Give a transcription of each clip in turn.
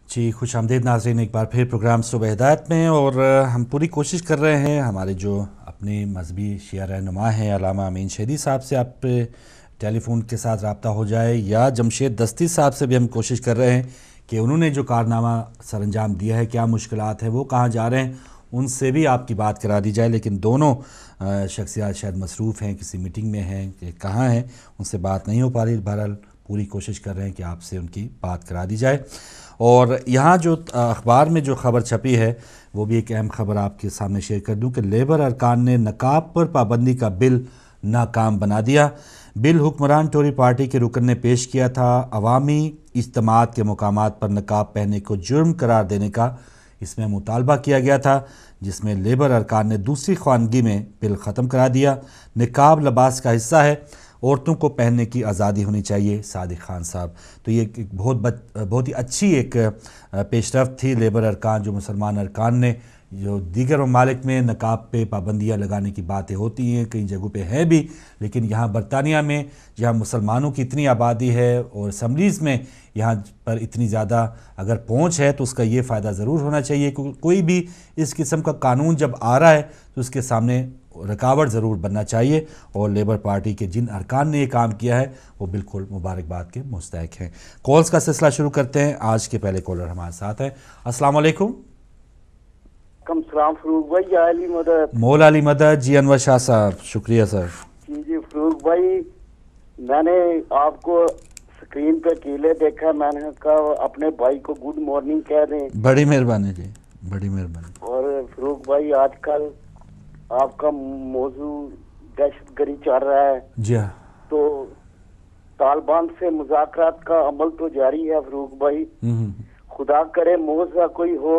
جی خوش آمدید ناظرین ایک بار پھر پروگرام صبح ہدایت میں، اور ہم پوری کوشش کر رہے ہیں ہمارے جو اپنے مذہبی شیعہ رہنما ہیں علامہ امین شہری صاحب سے آپ ٹیلی فون کے ساتھ رابطہ ہو جائے، یا جمشید دستی صاحب سے بھی ہم کوشش کر رہے ہیں کہ انہوں نے جو کارنامہ سر انجام دیا ہے، کیا مشکلات ہیں، وہ کہاں جا رہے ہیں، ان سے بھی آپ کی بات کرا دی جائے، لیکن دونوں شخصیات شاید مصروف ہیں، کسی میٹنگ میں ہیں کہ کہاں ہیں، ان سے بات نہیں ہو پا رہی۔ بہرحال پوری کوشش کر رہے ہیں کہ آپ سے ان کی بات کرا دی جائے۔ اور یہاں جو اخبار میں جو خبر چھپی ہے وہ بھی ایک اہم خبر آپ کے سامنے شیئر کر دوں کہ لیبر ارکان نے نقاب پر پابندی کا بل ناکام بنا دیا۔ بل حکمران ٹوری پارٹی کے رکن نے پیش کیا تھا۔ عوامی اجتماعات کے مقامات پر نقاب پہننے کو جرم قرار دینے کا اس میں مطالبہ کیا گیا تھا، جس میں لیبر ارکان نے دوسری خواندگی میں بل ختم کرا دیا۔ نقاب لباس کا حصہ ہے، عورتوں کو پہننے کی آزادی ہونی چاہیے، صادق خان صاحب۔ تو یہ ایک بہت ہی اچھی ایک پیش رفت تھی۔ لیبر ارکان جو مسلمان ارکان نے، جو دیگر ممالک میں نقاب پہ پابندیاں لگانے کی باتیں ہوتی ہیں، کئی جگہوں پہ ہے بھی، لیکن یہاں برطانیہ میں جہاں مسلمانوں کی اتنی آبادی ہے اور اسمبلیز میں یہاں پر اتنی زیادہ اگر پہنچ ہے تو اس کا یہ فائدہ ضرور ہونا چاہیے۔ کوئی بھی اس قسم کا قانون جب آ رہا ہے تو اس کے سامنے رکاوٹ ضرور بننا چاہیے، اور لیبر پارٹی کے جن ارکان نے یہ کام کیا ہے وہ بالکل مبارکباد کے مستحق ہیں۔ کالز کا سلسلہ شروع کرتے ہیں۔ آج کے پہلے کالر ہمارے ساتھ ہیں۔ السلام علیکم۔ السلام فروغ بھائی، یا علی مدد مولا علی مدد جی، انور شاہ صاحب شکریہ سر۔ جی فروغ بھائی، میں نے آپ کو اسکرین پہ کیلے دیکھا، میں نے کہا اپنے بھائی کو گڈ مارننگ کہہ دیں۔ بڑی مہربانی جی، بڑی مہربانی۔ اور فروغ بھائی، آج کل آپ کا موضوع دہشت گردی چل رہا ہے، جی ہاں، تو طالبان سے مذاکرات کا عمل تو جاری ہے فروغ بھائی، خدا کرے موضوع کوئی ہو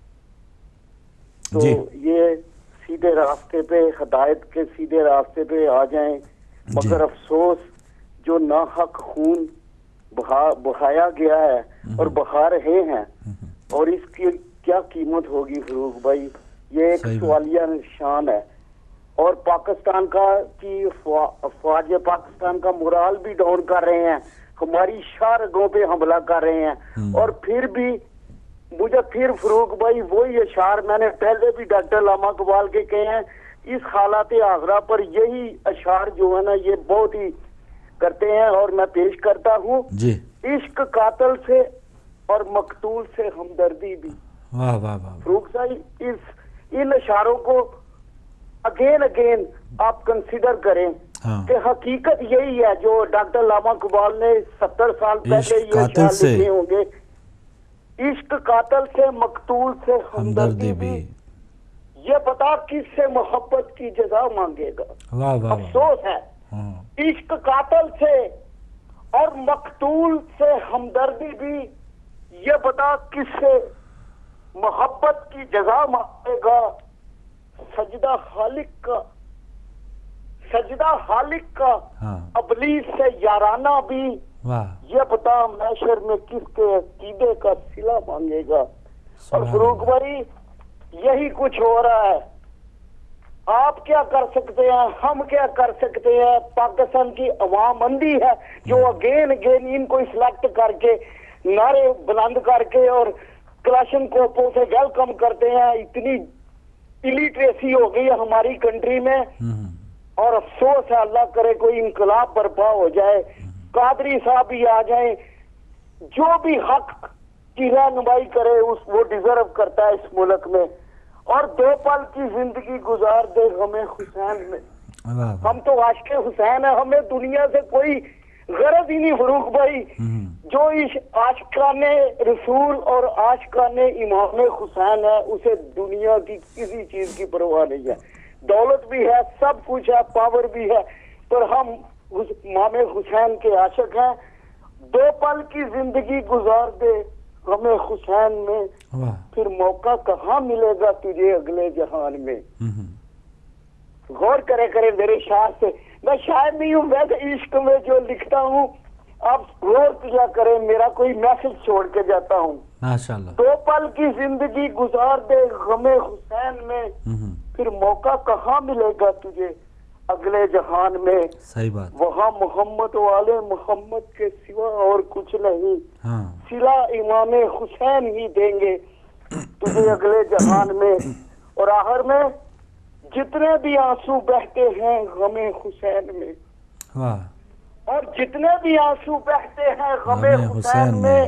تو یہ سیدھے راستے پہ، ہدایت کے سیدھے راستے پہ آ جائیں، مگر افسوس جو ناحق خون بہایا گیا ہے اور بہا رہے ہیں، اور اس کی کیا قیمت ہوگی فروغ بھائی، یہ ایک سوالیہ نشان ہے۔ اور پاکستان کا کی افواج پاکستان کا مورال بھی ڈاؤن کر رہے ہیں، ہماری شاہراہوں پہ حملہ کر رہے ہیں، اور پھر بھی مجھے فروغ بھائی وہی اشعار میں نے پہلے بھی ڈاکٹر علامہ اقبال کے کہے ہیں، اس حالات حاضرہ پر یہی اشعار جو ہے نا یہ بہت ہی کرتے ہیں، اور میں پیش کرتا ہوں جی۔ عشق قاتل سے اور مقتول سے ہمدردی بھی۔ واہ واہ واہ فروغ صاحب، ان اشعاروں کو اگین آپ کنسیڈر کریں کہ حقیقت یہی ہے جو ڈاکٹر علامہ اقبال نے 70 سال پہلے یہ اشعار لکھے ہوں گے، عشق قاتل سے مقتول سے ہمدردی بھی، یہ بتا کس سے محبت کی جزا مانگے گا۔ افسوس ہے، عشق قاتل سے اور مقتول سے ہمدردی بھی، یہ بتا کس سے محبت کی جزا مانگے گا۔ سجدہ خالق کا ابلیس سے یارانہ بھی، یہ بتا محشر میں کس کے عقیدے کا صلہ مانگے گا۔ اور فروغ بھائی یہی کچھ ہو رہا ہے، آپ کیا کر سکتے ہیں، ہم کیا کر سکتے ہیں، پاکستان کی عوام اندھی ہے جو اگین ان کو سلیکٹ کر کے نعرے بلند کر کے اور کلاشن کوپوں سے ویلکم کرتے ہیں۔ اتنی الٹریسی ہو گئی ہے ہماری کنٹری میں، اور افسوس ہے، اللہ کرے کوئی انقلاب برپا ہو جائے، قادری صاحب بھی آ جائیں، جو بھی حق کی رہنمائی کرے وہ ڈیزرو کرتا ہے اس ملک میں، اور 2 پل کی زندگی گزار دے ہمیں حسین میں۔ ہم تو عاشق حسین ہیں، ہمیں دنیا سے کوئی غرض ہی نہیں فروغ بھائی، جو اس عاشقان رسول اور عاشقان امام حسین ہے اسے دنیا کی کسی چیز کی پرواہ نہیں ہے، دولت بھی ہے، سب کچھ ہے، پاور بھی ہے، پر ہم امام حسین کے عاشق ہیں۔ 2 پل کی زندگی گزار دے ہمیں حسین میں، پھر موقع کہاں ملے گا تجھے اگلے جہان میں۔ غور کرے میرے شاعر سے، میں شاعر نہیں ہوں، میں عشق میں جو لکھتا ہوں، آپ غور کیا کریں، میرا کوئی میسج چھوڑ کے جاتا ہوں۔ ماشاءاللہ۔ 2 پل کی زندگی گزار دے ہمیں حسین میں، پھر موقع کہاں ملے گا تجھے اگلے جہان میں صحیح بات, وہاں محمد والے محمد کے سوا اور کچھ نہیں, صلہ امام حسین ہی دیں گے تجھے اگلے جہان میں. اور آخر میں جتنے بھی آنسو بہتے ہیں غم حسین میں, اور جتنے بھی آنسو بہتے ہیں غم حسین میں,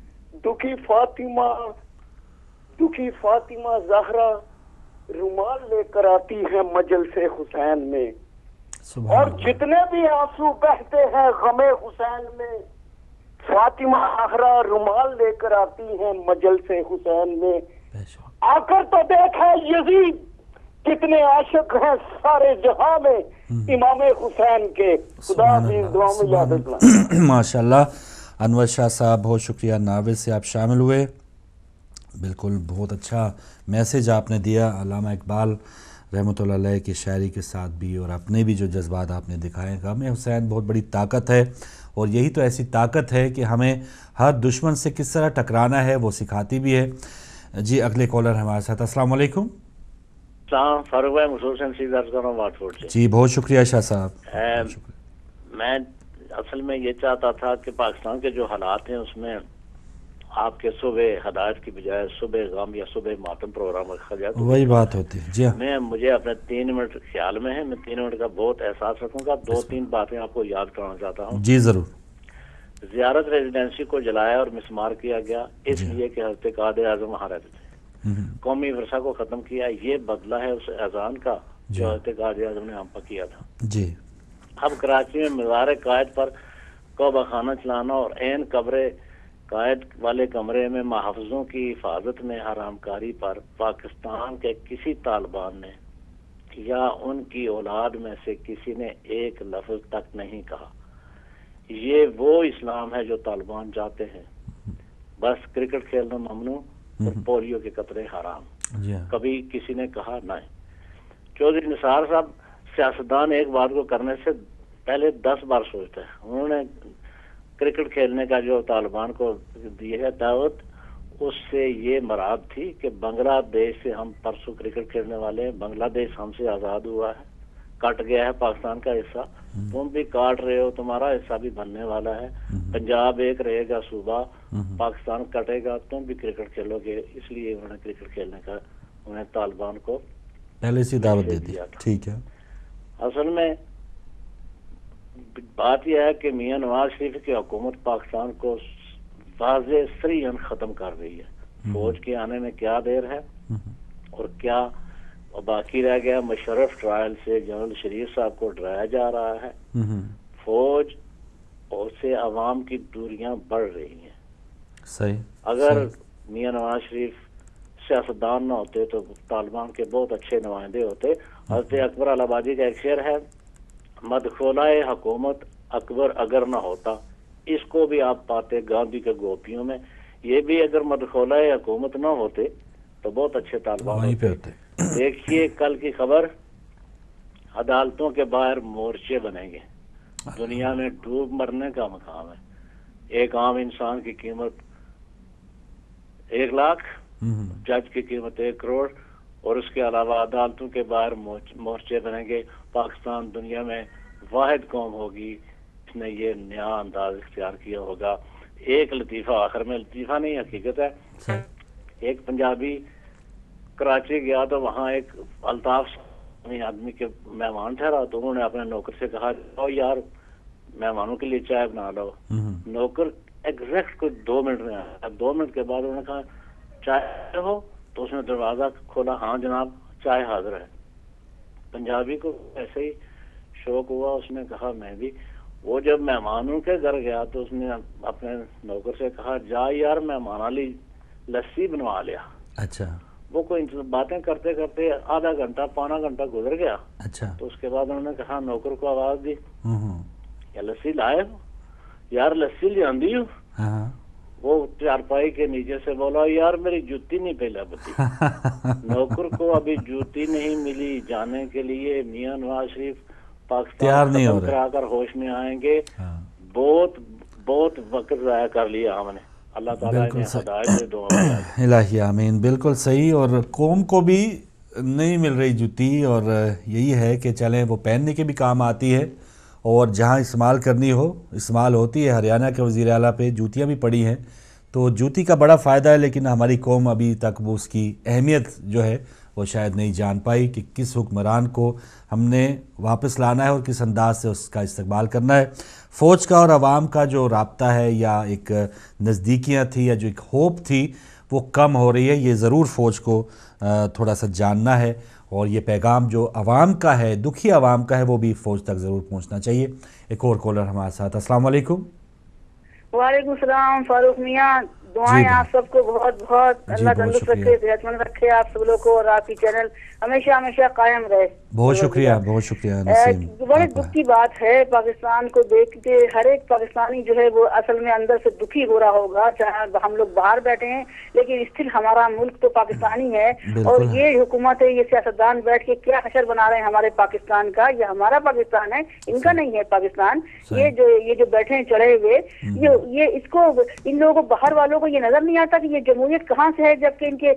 دکھی فاطمہ زہرا رومال لے کر آتی ہے مجلس حسین میں. اور جتنے بھی آنسو بہتے ہیں غم حسین میں, فاطمہ زہرا رومال لے کر آتی ہیں مجلس حسین میں. آ کر تو دیکھا یزید کتنے عاشق ہیں سارے جہاں میں امام حسین کے. خدا حافظ, دعا میں یاد رکھنا. ماشاءاللہ انور شاہ صاحب, بہت شکریہ. ناول سے آپ شامل ہوئے, بالکل بہت اچھا میسیج آپ نے دیا. علامہ اقبال رحمۃ اللہ علیہ کی شاعری کے ساتھ بھی اور اپنے بھی جو جذبات آپ نے دکھائے. غم حسین بہت بڑی طاقت ہے, اور یہی تو ایسی طاقت ہے کہ ہمیں ہر دشمن سے کس طرح ٹکرانا ہے وہ سکھاتی بھی ہے. جی اگلے کالر ہمارے ساتھ. السلام علیکم. فاروق بھائی, مسعود شمسی درس کر رہا ہوں واٹفورڈ سے. جی بہت شکریہ شاہ صاحب. میں اصل میں یہ چاہتا تھا کہ پاکستان کے جو حالات ہیں اس میں آپ کے صبح ہدایت کی بجائے صبح غم یا صبح ماتم پروگرام رکھا جائے. وہی بات ہوتی ہے. جی مجھے اپنے 3 منٹ خیال میں ہے, میں 3 منٹ کا بہت احساس رکھوں گا. 2-3 باتیں آپ کو یاد کرانا چاہتا ہوں. جی ضرور. زیارت ریزیڈنسی کو جلایا اور مسمار کیا گیا اس لیے کہ حضرت قائد اعظم وہاں رہتے تھے. قومی ورثہ کو ختم کیا, یہ بدلہ ہے اس اذان کا جو حضرت قائد اعظم نے ہم پر کیا تھا. جی اب کراچی میں مزار قائد پر توبہ خانہ چلانا اور عین قبر قائد والے کمرے میں محافظوں کی حفاظت میں حرام کاری پر پاکستان کے کسی طالبان نے یا ان کی اولاد میں سے کسی نے ایک لفظ تک نہیں کہا. یہ وہ اسلام ہے جو طالبان چاہتے ہیں. بس کرکٹ کھیلنا ممنوع اور پولیو کے قطرے حرام, کبھی کسی نے کہا نہیں. چودھری نثار صاحب سیاستدان ایک بات کو کرنے سے پہلے 10 بار سوچتے ہیں. انہوں نے کرکٹ کھیلنے کا جو طالبان کو دی ہے دعوت, اس سے یہ مراد تھی کہ بنگلہ دیش سے ہم پرسوں کرکٹ کھیلنے والے ہیں, بنگلہ دیش ہم سے آزاد ہوا ہے, کٹ گیا ہے پاکستان کا حصہ, تم بھی کاٹ رہے ہو, تمہارا حصہ بھی بننے والا ہے. پنجاب ایک رہے گا صوبہ, پاکستان کٹے گا, تم بھی کرکٹ کھیلو گے. اس لیے انہوں نے کرکٹ کھیلنے کا انہیں طالبان کو پہلے سے دعوت دے دی. ٹھیک ہے. اصل میں بات یہ ہے کہ میاں نواز شریف کی حکومت پاکستان کو واضح صریحاً ختم کر رہی ہے. فوج کے آنے میں کیا دیر ہے اور کیا باقی رہ گیا. مشرف ٹرائل سے جنرل شریف صاحب کو ڈرایا جا رہا ہے. فوج اور سے عوام کی دوریاں بڑھ رہی ہیں. صحیح. اگر میاں نواز شریف سیاستدان نہ ہوتے تو طالبان کے بہت اچھے نمائندے ہوتے. حضرت اکبر الہآبادی کا ایک شعر ہے, مدخولہ حکومت اکبر اگر نہ ہوتا, اس کو بھی آپ پاتے گاندھی کے گوپیوں میں. یہ بھی اگر مدخولہ حکومت نہ ہوتے تو بہت اچھے طالبان ہوتے. دیکھیے کل کی خبر, عدالتوں کے باہر مورچے بنیں گے. دنیا میں ڈوب مرنے کا مقام ہے. ایک عام انسان کی قیمت 1 لاکھ, جج کی قیمت 1 کروڑ, اور اس کے علاوہ عدالتوں کے باہر مورچے بنیں گے. پاکستان دنیا میں واحد قوم ہوگی جس نے یہ نیا انداز اختیار کیا ہوگا. ایک لطیفہ آخر میں, لطیفہ نہیں حقیقت ہے. ایک پنجابی کراچی گیا تو وہاں ایک الطاف آدمی کے مہمان ٹھہرا, تو انہوں نے اپنے نوکر سے کہا او یار مہمانوں کے لیے چائے بنا لو. نوکر ایگزیکٹ کوئی 2 منٹ میں آیا. 2 منٹ کے بعد انہوں نے کہا چائے ہو, تو اس نے دروازہ کھولا, ہاں جناب چائے حاضر ہے. پنجابی کو ایسے ہی شوق ہوا, اس نے کہا میں بھی. وہ جب مہمانوں کے گھر گیا تو اس نے اپنے نوکر سے کہا جا یار مہمان والی لسی بنوا لیا. اچھا. وہ کوئی باتیں کرتے کرتے آدھا گھنٹہ پونا گھنٹہ گزر گیا. اچھا. تو اس کے بعد انہوں نے کہا نوکر کو آواز دی, یا لسی لائے ہو یار, لسی لے آندی ہو. وہ چارپائی کے نیچے سے بولا یار میری جوتی نہیں پہلا بتی. نوکر کو ابھی جوتی نہیں ملی جانے کے لیے. میاں نواز شریف پاکستان ختم کرا کر ہوش میں آئیں گے. بہت بہت وقت ضائع کر لیا ہم نے. اللہ تعالیٰ نے ہدایت دے. الہی آمین. بالکل صحیح. اور قوم کو بھی نہیں مل رہی جوتی، اور یہی ہے کہ چلیں وہ پہننے کے بھی کام آتی ہے، اور جہاں استعمال کرنی ہو استعمال ہوتی ہے۔ ہریانہ کے وزیر اعلیٰ پہ جوتیاں بھی پڑی ہیں، تو جوتی کا بڑا فائدہ ہے، لیکن ہماری قوم ابھی تک وہ اس کی اہمیت جو ہے وہ شاید نہیں جان پائی کہ کس حکمران کو ہم نے واپس لانا ہے اور کس انداز سے اس کا استقبال کرنا ہے۔ فوج کا اور عوام کا جو رابطہ ہے یا ایک نزدیکیاں تھی یا جو ایک ہوپ تھی وہ کم ہو رہی ہے، یہ ضرور فوج کو تھوڑا سا جاننا ہے، اور یہ پیغام جو عوام کا ہے، دکھی عوام کا ہے، وہ بھی فوج تک ضرور پہنچنا چاہیے۔ ایک اور کالر ہمارے ساتھ۔ السلام علیکم۔ وعلیکم السلام فاروق میاں، دعائیں آپ سب کو بہت بہت، اللہ تندرست رکھے، صحت مند رکھے آپ سب لوگ کو، اور آپ کی چینل ہمیشہ ہمیشہ قائم رہے۔ بہت شکریہ، بہت شکریہ نسیم۔ بڑے دکھ کی بات ہے، پاکستان کو دیکھ کے ہر ایک پاکستانی جو ہے وہ اصل میں اندر سے دکھی ہو رہا ہوگا، چاہے ہم لوگ باہر بیٹھے ہیں لیکن اسٹل ہمارا ملک تو پاکستانی ہے، اور یہ حکومت ہے، یہ سیاستدان بیٹھ کے کیا حشر بنا رہے ہیں ہمارے پاکستان کا۔ یہ ہمارا پاکستان ہے، ان کا نہیں ہے پاکستان۔ یہ جو بیٹھے ہیں چڑھے ہوئے، یہ اس کو ان لوگوں کو، باہر والوں کو یہ نظر نہیں آتا کہ یہ جمہوریت کہاں سے ہے، جبکہ ان کے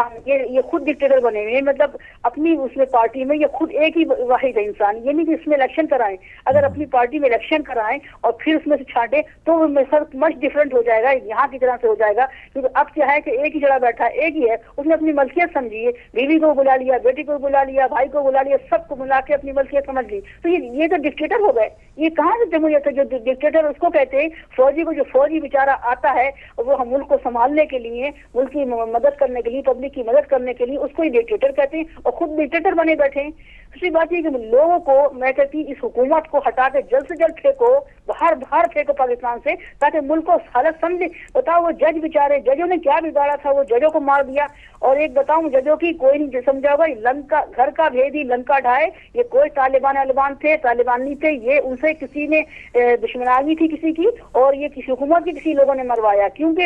یہ خود ڈکٹیٹر بنے ہوئے ہیں، مطلب اپنی اس میں پارٹی میں یہ خود ایک ہی واحد ہے انسان۔ یہ نہیں کہ اس میں الیکشن کرائیں، اگر اپنی پارٹی میں الیکشن کرائیں اور پھر اس میں سے چھانٹیں تو سب مچ ڈفرنٹ ہو جائے گا، یہاں کی طرح سے ہو جائے گا، کیونکہ اب کیا ہے کہ ایک ہی جگہ بیٹھا ہے، ایک ہی ہے، اس نے اپنی ملکیت سمجھی ہے، بیوی کو بلا لیا، بیٹی کو بلا لیا، بھائی کو بلا لیا، سب کو ملا کے اپنی ملکیت سمجھ لی، تو یہ تو ڈکٹیٹر ہو گئے۔ یہ کہاں سے جمہوریت ہے؟ جو ڈکٹیٹر اس کو کہتے ہیں، فوجی کو، جو فوجی بیچارہ آتا ہے وہ ملک کو سنبھالنے کے لیے، ملک کی مدد کرنے کے لیے، پبلک کی مدد کرنے کے لیے، اس کو ہی ڈکٹیٹر کہتے ہیں، اور خود ڈکٹیٹر بنے بیٹھے ہیں۔ دوسری بات یہ کہ لوگوں کو، میں کہتی اس حکومت کو ہٹا کے جلد سے جلد پھینکو، باہر پھینکو پاکستان سے، تاکہ ملک کو حالت سمجھے۔ بتاؤ وہ جج بیچارے، ججوں نے کیا بگاڑا تھا؟ وہ ججوں کو مار دیا، اور ایک بتاؤں ججوں کی کوئی نہیں سمجھا ہوگا، لنکا گھر کا بھیدی لنکا ڈھائے، یہ کوئی طالبان تھے، طالبان نہیں تھے، یہ ان سے کسی نے دشمنی تھی کسی کی، اور یہ کسی حکومت کی کسی لوگوں نے مروایا، کیونکہ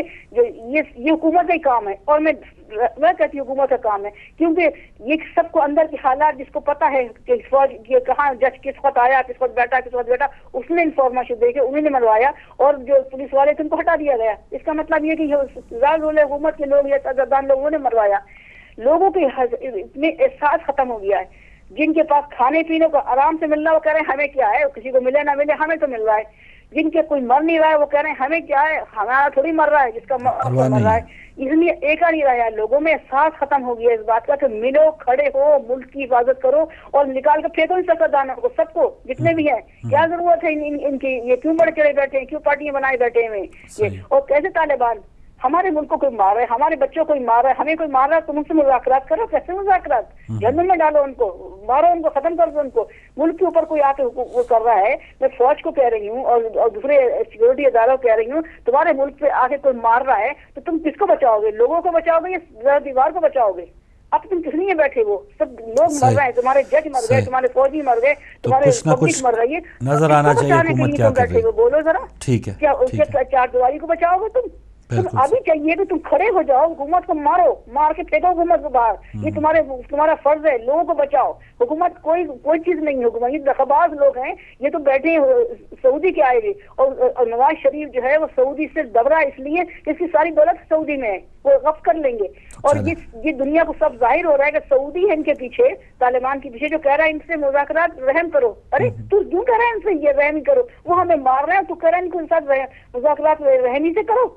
یہ حکومت کا ہی کام ہے، اور میں کہتی ہوں حکومت کا کام ہے، کیونکہ یہ سب کو اندر کے حالات جس کو پتا ہے کہ فوج یہ کہاں جج کس وقت آیا، کس وقت بیٹھا، اس نے انفارمیشن دے کے انہیں نے مروایا، اور جو پولیس والے تھے ان کو ہٹا دیا گیا۔ اس کا مطلب یہ کہ حکومت کے لوگ یا سیاستدان لوگوں نے مروایا۔ لوگوں کے اتنے احساس ختم ہو گیا ہے، جن کے پاس کھانے پینے کو آرام سے مل رہا ہے وہ کہہ رہے ہیں ہمیں کیا ہے، کسی کو ملے نہ ملے ہمیں تو مل رہا ہے۔ جن کے کوئی مر نہیں رہا ہے وہ کہہ رہے ہیں ہمیں کیا ہے، ہمارا تھوڑی مر رہا ہے، جس کا مر رہا ہے۔ اس لیے ایک نہیں رہا ہے، لوگوں میں احساس ختم ہو گیا اس بات کا کہ ملو، کھڑے ہو، ملک کی حفاظت کرو، اور نکال کے پھینکو ان سیاستدانوں کو، سب کو جتنے بھی ہیں۔ کیا ضرورت ہے ان کی؟ یہ کیوں بڑے چڑھے بیٹھے ہیں، کیوں پارٹیاں بنائے بیٹھے ہوئے یہ؟ اور کیسے طالبان ہمارے ملک کو کوئی مار رہا ہے، ہمارے بچوں کو کوئی مار رہا ہے، ہمیں کوئی مار رہا ہے، تم ان سے مذاکرات کرو؟ کیسے مذاکرات؟ جنگل میں ڈالو ان کو، مارو ان کو، ختم کر دو ان کو۔ ملک کے اوپر کوئی آ کے وہ کر رہا ہے، میں فوج کو کہہ رہی ہوں اور دوسرے سیکورٹی اداروں کو کہہ رہی ہوں، تمہارے ملک پہ آ کے کوئی مار رہا ہے تو تم کس کو بچاؤ گے؟ لوگوں کو بچاؤ گے یا دیوار کو بچاؤ گے؟ اب تم کس لیے بیٹھے ہو؟ سب لوگ مر رہے ہیں، تمہارے جج مر گئے، تمہارے فوجی مر گئے، تمہارے پبلک مر رہی ہے، نظر آنا چاہیے حکومت کیا کر رہی ہے۔ بولو ذرا، ٹھیک ہے، کیا اس کے چار دیواری کو بچاؤ گے تم ابھی چاہیے کہ تم کھڑے ہو جاؤ، حکومت کو مارو، مار کے پھینکو حکومت کو باہر، یہ تمہارا فرض ہے، لوگوں کو بچاؤ۔ حکومت کوئی چیز نہیں ہے، حکومت یہ دخباز لوگ ہیں، یہ تو بیٹھے سعودی کے آئے گئے، اور نواز شریف جو ہے وہ سعودی سے دب رہا ہے اس لیے کہ اس کی ساری دولت سعودی میں ہے، وہ غف کر لیں گے، اور یہ دنیا کو سب ظاہر ہو رہا ہے کہ سعودی ہے ان کے پیچھے، طالبان کے پیچھے، جو کہہ رہا ہے ان سے مذاکرات رحم کرو۔ ارے تو کیوں کہہ رہا ہے ان سے یہ رحم کرو؟ وہ ہمیں مار رہے ہیں، تو کہہ رہا ہے ان کے ساتھ مذاکرات رحمی سے کرو۔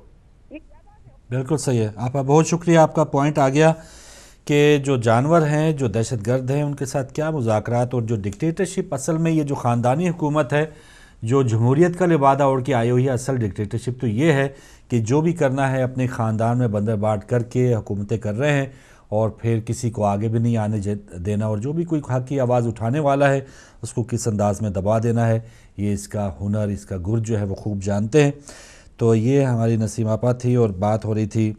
بالکل صحیح ہے آپ کا، بہت شکریہ، آپ کا پوائنٹ آ گیا کہ جو جانور ہیں، جو دہشت گرد ہیں، ان کے ساتھ کیا مذاکرات، اور جو ڈکٹیٹرشپ اصل میں یہ جو خاندانی حکومت ہے، جو جمہوریت کا لبادہ اوڑھ کے آئی ہوئی ہے، اصل ڈکٹیٹرشپ تو یہ ہے کہ جو بھی کرنا ہے اپنے خاندان میں بندر بانٹ کر کے حکومتیں کر رہے ہیں، اور پھر کسی کو آگے بھی نہیں آنے دینا، اور جو بھی کوئی حق کی آواز اٹھانے والا ہے اس کو کس انداز میں دبا دینا ہے، یہ اس کا ہنر، اس کا گر جو ہے وہ خوب جانتے ہیں۔ تو یہ ہماری نسیم آپا تھی، اور بات ہو رہی تھی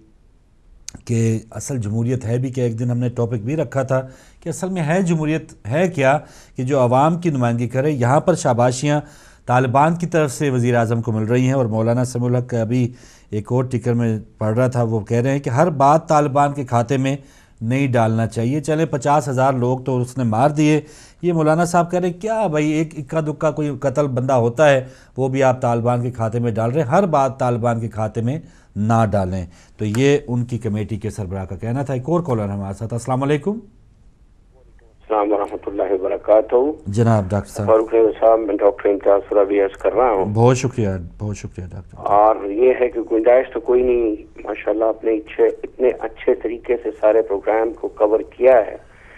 کہ اصل جمہوریت ہے بھی کیا۔ ایک دن ہم نے ٹاپک بھی رکھا تھا کہ اصل میں ہے جمہوریت ہے کیا، کہ جو عوام کی نمائندگی کرے۔ یہاں پر شاباشیاں طالبان کی طرف سے وزیر اعظم کو مل رہی ہیں، اور مولانا سمیع الحق کا ابھی ایک اور ٹکر میں پڑھ رہا تھا، وہ کہہ رہے ہیں کہ ہر بات طالبان کے کھاتے میں نہیں ڈالنا چاہیے۔ چلے 50,000 لوگ تو اس نے مار دیے، یہ مولانا صاحب کہہ رہے ہیں کیا بھائی، ایک اکا دکا کوئی قتل بندہ ہوتا ہے وہ بھی آپ طالبان کے کھاتے میں ڈال رہے ہیں، ہر بات طالبان کے کھاتے میں نہ ڈالیں۔ تو یہ ان کی کمیٹی کے سربراہ کا کہنا تھا۔ ایک اور کالر ہمارے ساتھ۔ السلام علیکم۔ السلام ورحمۃ اللہ وبرکاتہ. جناب ڈاکٹر صاحب. فاروق صاحب, میں ڈاکٹر امتیاز سرابی عرض کر رہا ہوں. بہت شکریہ ڈاکٹر. اور یہ ہے کہ گنجائش تو کوئی نہیں, ماشاءاللہ آپ نے اتنے اچھے طریقے سے سارے پروگرام کو کور کیا ہے.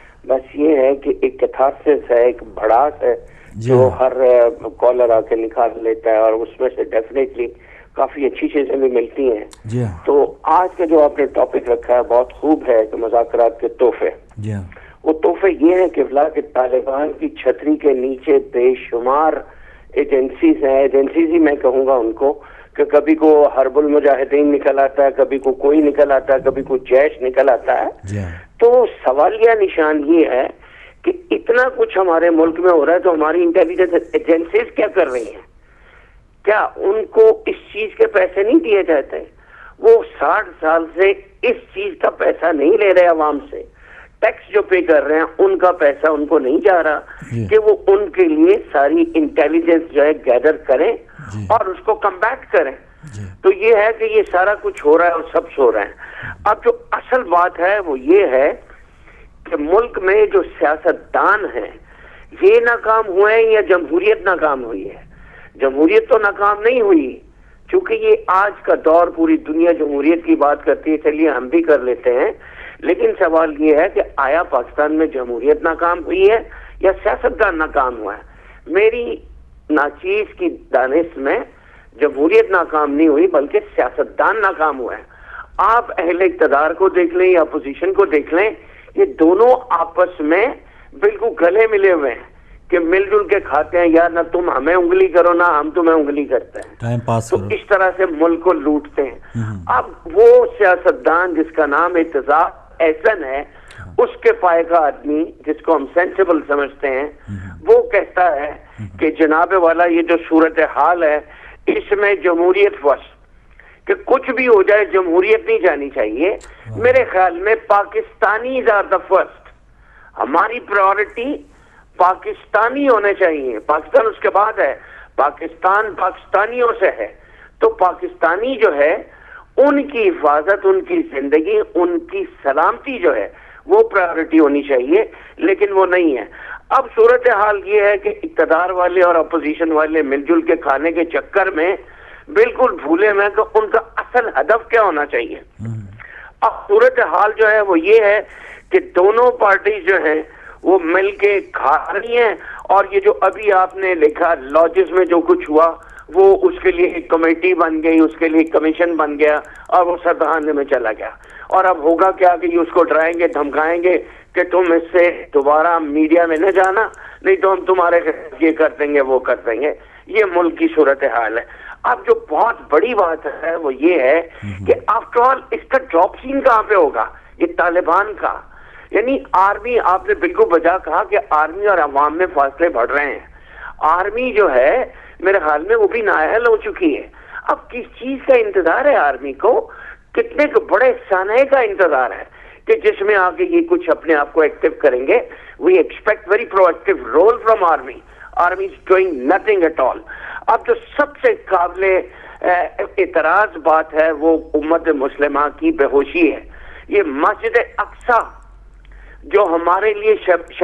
بس یہ ہے کہ ایک کیتھارسس ہے, ایک بھڑاس ہے جو ہر کالر آ کے نکال لیتا ہے, اور اس میں سے ڈیفینیٹلی کافی اچھی چیزیں بھی ملتی ہیں. تو آج کا جو آپ نے ٹاپک رکھا ہے بہت خوب ہے کہ مذاکرات کے تحفے. وہ تحفے یہ ہیں کہ فلاں کہ طالبان کی چھتری کے نیچے بے شمار ایجنسیز ہیں, ایجنسیز ہی میں کہوں گا ان کو, کہ کبھی کو حرب المجاہدین نکل آتا ہے, کبھی کو کوئی نکل آتا ہے, کبھی کو جیش نکل آتا ہے. تو سوالیہ نشان یہ ہے کہ اتنا کچھ ہمارے ملک میں ہو رہا ہے تو ہماری انٹیلیجنس ایجنسیز کیا کر رہی ہیں؟ کیا ان کو اس چیز کے پیسے نہیں دیے جاتے؟ وہ 60 سال سے اس چیز کا پیسہ نہیں لے رہے عوام سے. ٹیکس جو پے کر رہے ہیں ان کا پیسہ ان کو نہیں جا رہا کہ وہ ان کے لیے ساری انٹیلیجنس جو ہے گیدر کریں اور اس کو کمبیٹ کریں. تو یہ ہے کہ یہ سارا کچھ ہو رہا ہے اور سب سو رہے ہیں. اب جو اصل بات ہے وہ یہ ہے کہ ملک میں جو سیاستدان ہیں یہ ناکام ہوئے ہیں یا جمہوریت ناکام ہوئی ہے؟ جمہوریت تو ناکام نہیں ہوئی, چونکہ یہ آج کا دور پوری دنیا جمہوریت کی بات کرتی ہے, چلیے ہم بھی کر لیتے ہیں. لیکن سوال یہ ہے کہ آیا پاکستان میں جمہوریت ناکام ہوئی ہے یا سیاستدان ناکام ہوا ہے؟ میری ناچیز کی دانش میں جمہوریت ناکام نہیں ہوئی بلکہ سیاستدان ناکام ہوا ہے. آپ اہل اقتدار کو دیکھ لیں یا اپوزیشن کو دیکھ لیں, یہ دونوں آپس میں بالکل گلے ملے ہوئے ہیں کہ مل جل کے کھاتے ہیں, یا نہ تم ہمیں انگلی کرو نہ ہم تمہیں انگلی کرتے ہیں, ٹائم پاس تو اس طرح سے ملک کو لوٹتے ہیں. اب وہ سیاستدان جس کا نام اعتزاز احسن ہے, اس کے پائے کا آدمی جس کو ہم سینسیبل سمجھتے ہیں, وہ کہتا ہے کہ جناب والا یہ جو صورتحال ہے اس میں جمہوریت فرسٹ, کہ کچھ بھی ہو جائے جمہوریت نہیں جانی چاہیے. میرے خیال میں پاکستانی آر دا فرسٹ, ہماری پرائورٹی پاکستانی ہونے چاہیے. پاکستان اس کے بعد ہے, پاکستان پاکستانیوں سے ہے, تو پاکستانی جو ہے ان کی حفاظت, ان کی زندگی, ان کی سلامتی جو ہے وہ پرائورٹی ہونی چاہیے, لیکن وہ نہیں ہے. اب صورتحال یہ ہے کہ اقتدار والے اور اپوزیشن والے مل جل کے کھانے کے چکر میں بالکل بھولے میں کہ ان کا اصل ہدف کیا ہونا چاہیے. اب صورتحال جو ہے وہ یہ ہے کہ دونوں پارٹیز جو ہیں وہ مل کے کھا رہی ہیں, اور یہ جو ابھی آپ نے لکھا لاجز میں جو کچھ ہوا وہ اس کے لیے ایک کمیٹی بن گئی, اس کے لیے ایک کمیشن بن گیا اور وہ سربراہ میں چلا گیا. اور اب ہوگا کیا کہ اس کو ڈرائیں گے, دھمکائیں گے کہ تم اس سے دوبارہ میڈیا میں نہ جانا, نہیں تو ہم تمہارے یہ کر دیں گے وہ کر دیں گے. یہ ملک کی صورتحال ہے. اب جو بہت بڑی بات ہے وہ یہ ہے کہ آفٹر آل اس کا ڈراپ سین کہاں پہ ہوگا, یہ طالبان کا. یعنی آرمی, آپ نے بالکل بجا کہا کہ آرمی اور عوام میں فاصلے بڑھ رہے ہیں. آرمی جو ہے میرے خیال میں وہ بھی نااہل ہو چکی ہے. اب کس چیز کا انتظار ہے آرمی کو؟ کتنے بڑے سانحے کا انتظار ہے کہ جس میں آگے یہ کچھ اپنے آپ کو ایکٹیو کریں گے. We expect very proactive role from army. Army is doing nothing at all. اب جو سب سے قابل اعتراض بات ہے وہ امت مسلمہ کی بے ہوشی ہے. یہ مسجد اقصی جو ہمارے لیے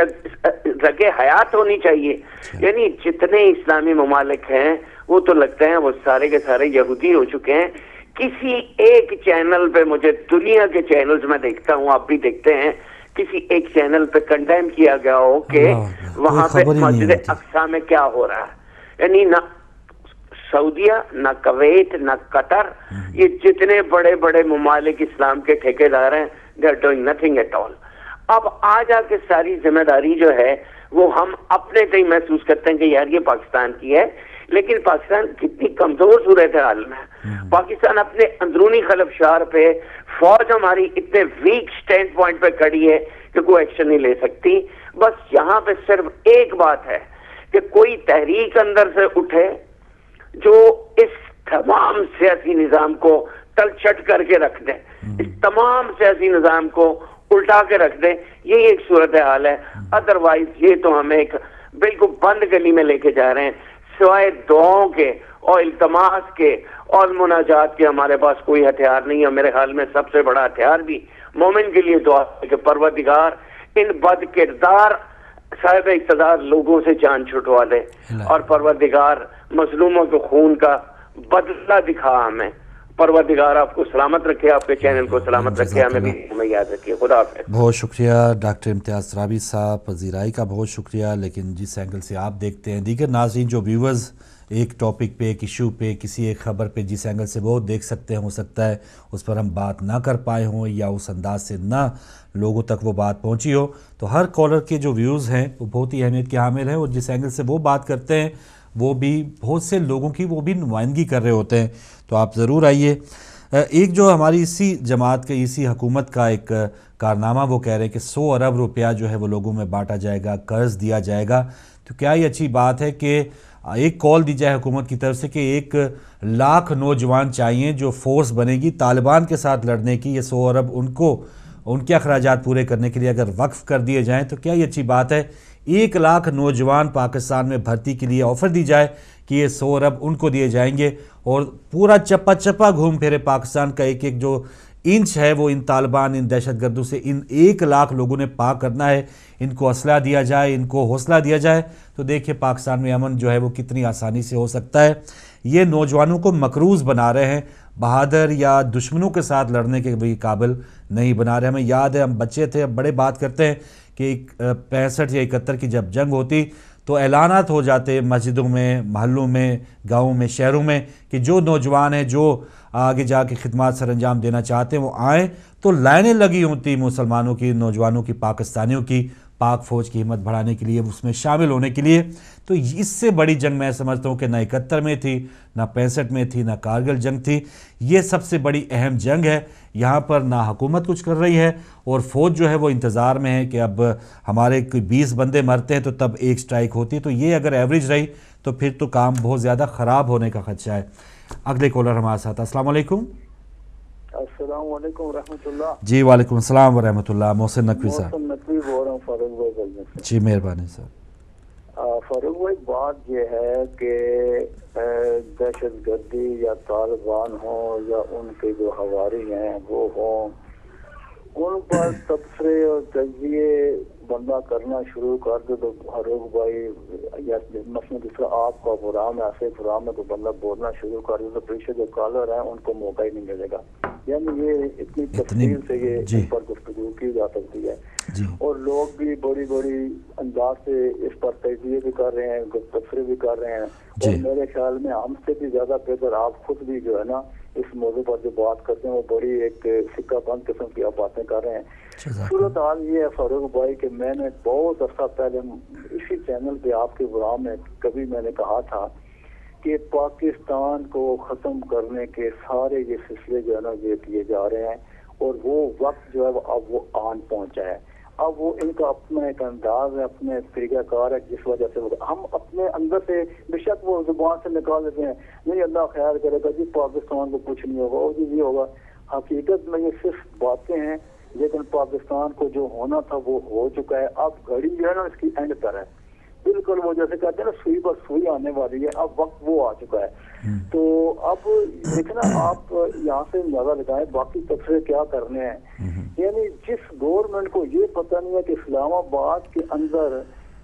رگ حیات ہونی چاہیے, یعنی جتنے اسلامی ممالک ہیں وہ تو لگتے ہیں وہ سارے کے سارے یہودی ہو چکے ہیں. کسی ایک چینل پہ, مجھے دنیا کے چینلز میں دیکھتا ہوں, آپ بھی دیکھتے ہیں, کسی ایک چینل پہ کنڈیم کیا گیا ہو کہ وہاں پہ مسجد اقصی میں کیا ہو رہا ہے. یعنی نہ سعودیہ, نہ کویت, نہ قطر, یہ جتنے بڑے بڑے ممالک اسلام کے ٹھیکیدار ہیں, they are doing nothing at all. اب آ جا کے ساری ذمہ داری جو ہے وہ ہم اپنے تئیں محسوس کرتے ہیں کہ یار یہ پاکستان کی ہے, لیکن پاکستان کتنی کمزور صورتحال میں ہے. پاکستان اپنے اندرونی خلفشار پہ, فوج ہماری اتنے ویک سٹینڈ پوائنٹ پہ کھڑی ہے کہ کوئی ایکشن نہیں لے سکتی. بس یہاں پہ صرف ایک بات ہے کہ کوئی تحریک اندر سے اٹھے جو اس تمام سیاسی نظام کو تلچھٹ کر کے رکھ دے, اس تمام سیاسی نظام کو الٹا کے رکھ دیں. یہ ایک صورتحال ہے. ادروائز یہ تو ہمیں ایک بالکل بند گلی میں لے کے جا رہے ہیں. سوائے دعاؤں کے اور التماس کے اور مناجات کے ہمارے پاس کوئی ہتھیار نہیں ہے. میرے خیال میں سب سے بڑا ہتھیار بھی مومن کے لیے دعا ہے کہ پروردگار ان بد کردار صاحب اقتدار لوگوں سے جان چھٹوا لے اور پروردگار مظلوموں کے خون کا بدلہ دکھا ہمیں. پروردگار آپ کو سلامت رکھے, آپ کے چینل کو سلامت رکھے, ہمیں بھی ہمیں یاد رکھیے. خدا حافظ. بہت شکریہ ڈاکٹر امتیاز ترابی صاحب, پذیرائی کا بہت شکریہ. لیکن جس اینگل سے آپ دیکھتے ہیں, دیگر ناظرین جو ویورز ایک ٹاپک پہ, ایک ایشو پہ, کسی ایک خبر پہ جس اینگل سے وہ دیکھ سکتے ہیں, ہو سکتا ہے اس پر ہم بات نہ کر پائے ہوں یا اس انداز سے نہ لوگوں تک وہ بات پہنچی ہو. تو ہر کالر کے جو ویوز ہیں وہ بہت ہی اہمیت کے حامل ہیں, اور جس اینگل سے وہ بات کرتے ہیں وہ بھی بہت سے لوگوں کی وہ بھی نمائندگی کر رہے ہوتے ہیں. تو آپ ضرور آئیے. ایک جو ہماری اسی جماعت کا, اسی حکومت کا ایک کارنامہ, وہ کہہ رہے ہیں کہ 100 ارب روپیہ جو ہے وہ لوگوں میں بانٹا جائے گا, قرض دیا جائے گا. تو کیا یہ اچھی بات ہے کہ ایک کال دی جائے حکومت کی طرف سے کہ 1 لاکھ نوجوان چاہیے جو فورس بنے گی طالبان کے ساتھ لڑنے کی, یہ 100 ارب ان کے اخراجات پورے کرنے کے لیے اگر وقف کر دیے جائیں تو کیا یہ اچھی بات ہے؟ 1 لاکھ نوجوان پاکستان میں بھرتی کے لیے آفر دی جائے کہ یہ 100 ارب ان کو دیے جائیں گے, اور پورا چپا چپا گھوم پھرے پاکستان کا ایک ایک جو انچ ہے وہ ان طالبان, ان دہشت گردوں سے ان 1 لاکھ لوگوں نے پاک کرنا ہے. ان کو اسلحہ دیا جائے, ان کو حوصلہ دیا جائے, تو دیکھیں پاکستان میں امن جو ہے وہ کتنی آسانی سے ہو سکتا ہے. یہ نوجوانوں کو مکروز بنا رہے ہیں, بہادر یا دشمنوں کے ساتھ لڑنے کے بھی قابل نہیں بنا رہے. ہمیں یاد ہے, ہم بچے تھے, اب بڑے بات کرتے ہیں کہ 65 یا 71 کی جب جنگ ہوتی تو اعلانات ہو جاتے مسجدوں میں, محلوں میں, گاؤں میں, شہروں میں کہ جو نوجوان ہیں جو آگے جا کے خدمات سر انجام دینا چاہتے ہیں وہ آئیں. تو لائنیں لگی ہوتی مسلمانوں کی, نوجوانوں کی, پاکستانیوں کی, پاک فوج کی ہمت بڑھانے کے لیے, اس میں شامل ہونے کے لیے. تو اس سے بڑی جنگ میں سمجھتا ہوں کہ نہ 71 میں تھی, نہ 65 میں تھی, نہ کارگل جنگ تھی. یہ سب سے بڑی اہم جنگ ہے. یہاں پر نہ حکومت کچھ کر رہی ہے اور فوج جو ہے وہ انتظار میں ہے کہ اب ہمارے 20 بندے مرتے ہیں تو تب ایک سٹرائک ہوتی ہے. تو یہ اگر ایوریج رہی تو پھر تو کام بہت زیادہ خراب ہونے کا خدشہ ہے. اگلے کالر ہمارے ساتھ. السلام علیکم. السلام علیکم ورحمۃ اللہ. جی وعلیکم السلام ورحمۃ اللہ. محسن نقوی صاحب. محسن نقوی بول رہا ہوں فاروق بھائی بولنے سے. جی مہربانی سر. فاروق بھائی بات یہ ہے کہ دہشت گردی یا طالبان ہوں یا ان کے جو حواری ہیں وہ ہوں, ان پر تبصرے اور تجزیے بندہ کرنا شروع کر دے تو فاروق بھائی یا مثلا جس طرح آپ کا پروگرام ہے, ایسے پروگرام میں تو بندہ بولنا شروع کر دے تو پیچھے جو کالر ہیں ان کو موقع ہی نہیں ملے گا. یعنی یہ اتنی تفصیل سے یہ ان پر گفتگو کی جا سکتی ہے اور لوگ بھی بڑی بڑی انداز سے اس پر تجزیے بھی کر رہے ہیں, تبصرے بھی کر رہے ہیں. اور میرے خیال میں ہم سے بھی زیادہ بہتر آپ خود بھی جو ہے نا اس موضوع پر جو بات کرتے ہیں وہ بڑی ایک سکہ بند قسم کی آپ باتیں کر رہے ہیں. صورت حال یہ ہے فاروق بھائی کہ میں نے بہت عرصہ پہلے اسی چینل پہ آپ کے پروگرام میں کبھی میں نے کہا تھا کہ پاکستان کو ختم کرنے کے سارے یہ سلسلے جو ہے نا یہ کیے جا رہے ہیں اور وہ وقت جو ہے اب وہ آن پہنچا ہے. اب وہ ان کا اپنا ایک انداز ہے, اپنے طریقہ کار ہے جس وجہ سے ہم اپنے اندر سے بے شک وہ زبان سے نکال دیتے ہیں نہیں اللہ خیر کرے گا جی پاکستان کو کچھ نہیں ہوگا, جی یہ ہوگا. حقیقت میں یہ صرف باتیں ہیں, لیکن پاکستان کو جو ہونا تھا وہ ہو چکا ہے. اب گھڑی جو ہے نا اس کی اینڈ پر ہے بالکل, وہ جیسے کہتے ہیں نا سوئی پر سوئی آنے والی ہے, اب وقت وہ آ چکا ہے. تو اب دیکھنا آپ یہاں سے اندازہ لگائیں باقی تبصرے کیا کرنے ہیں. یعنی جس گورنمنٹ کو یہ پتہ نہیں ہے کہ اسلام آباد کے اندر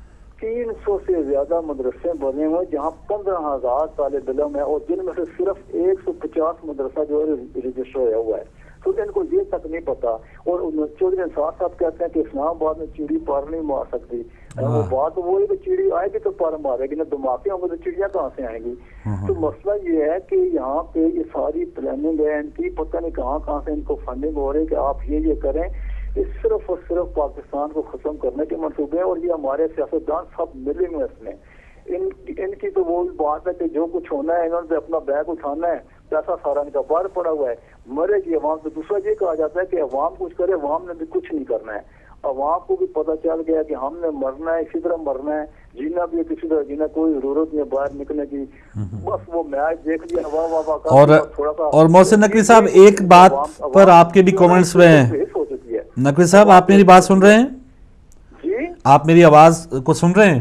300 سے زیادہ مدرسے بنے ہوئے جہاں 15,000 طالب علم ہیں اور جن میں سے صرف 150 مدرسہ جو ہے رجسٹر ہوا ہوا ہے. تو ان کو یہ تک نہیں پتا. اور چودھری انصار صاحب کہتے ہیں کہ اسلام آباد میں چیڑی پر نہیں مار سکتی. وہ بات وہ ہے کہ چیڑی آئے گی تو پر مارے گی, نہ دھماکے ہوں گے تو چڑیاں کہاں سے آئیں گی. تو مسئلہ یہ ہے کہ یہاں پہ یہ ساری پلاننگ ہے ان کی, پتہ نہیں کہاں سے ان کو فنڈنگ ہو رہی ہے کہ آپ یہ کریں. یہ صرف اور صرف پاکستان کو ختم کرنے کے منصوبے ہیں اور یہ ہمارے سیاستدان سب ملے ہوئے اس میں. ان کی تو وہ بات ہے کہ جو کچھ ہونا ہے انہوں نے اپنا بیگ اٹھانا ہے, پیسہ سارا ان کا باہر پڑا ہوا ہے, مرے گی عوام. تو دوسرا یہ کہا جاتا ہے کہ عوام کچھ کرے, عوام نے بھی کچھ نہیں کرنا ہے. عوام کو بھی پتہ چل گیا کہ ہم نے مرنا ہے, اسی طرح مرنا ہے, جینا بھی کسی طرح جینا, کوئی ضرورت نہیں باہر نکلنے کی. بس وہ میچ دیکھ لیا ہوا. اور محسن نقوی صاحب ایک بات پر آپ کے بھی کامنٹس میں ہیں. نقوی صاحب آپ میری بات سن رہے ہیں؟ جی آپ میری آواز کو سن رہے ہیں؟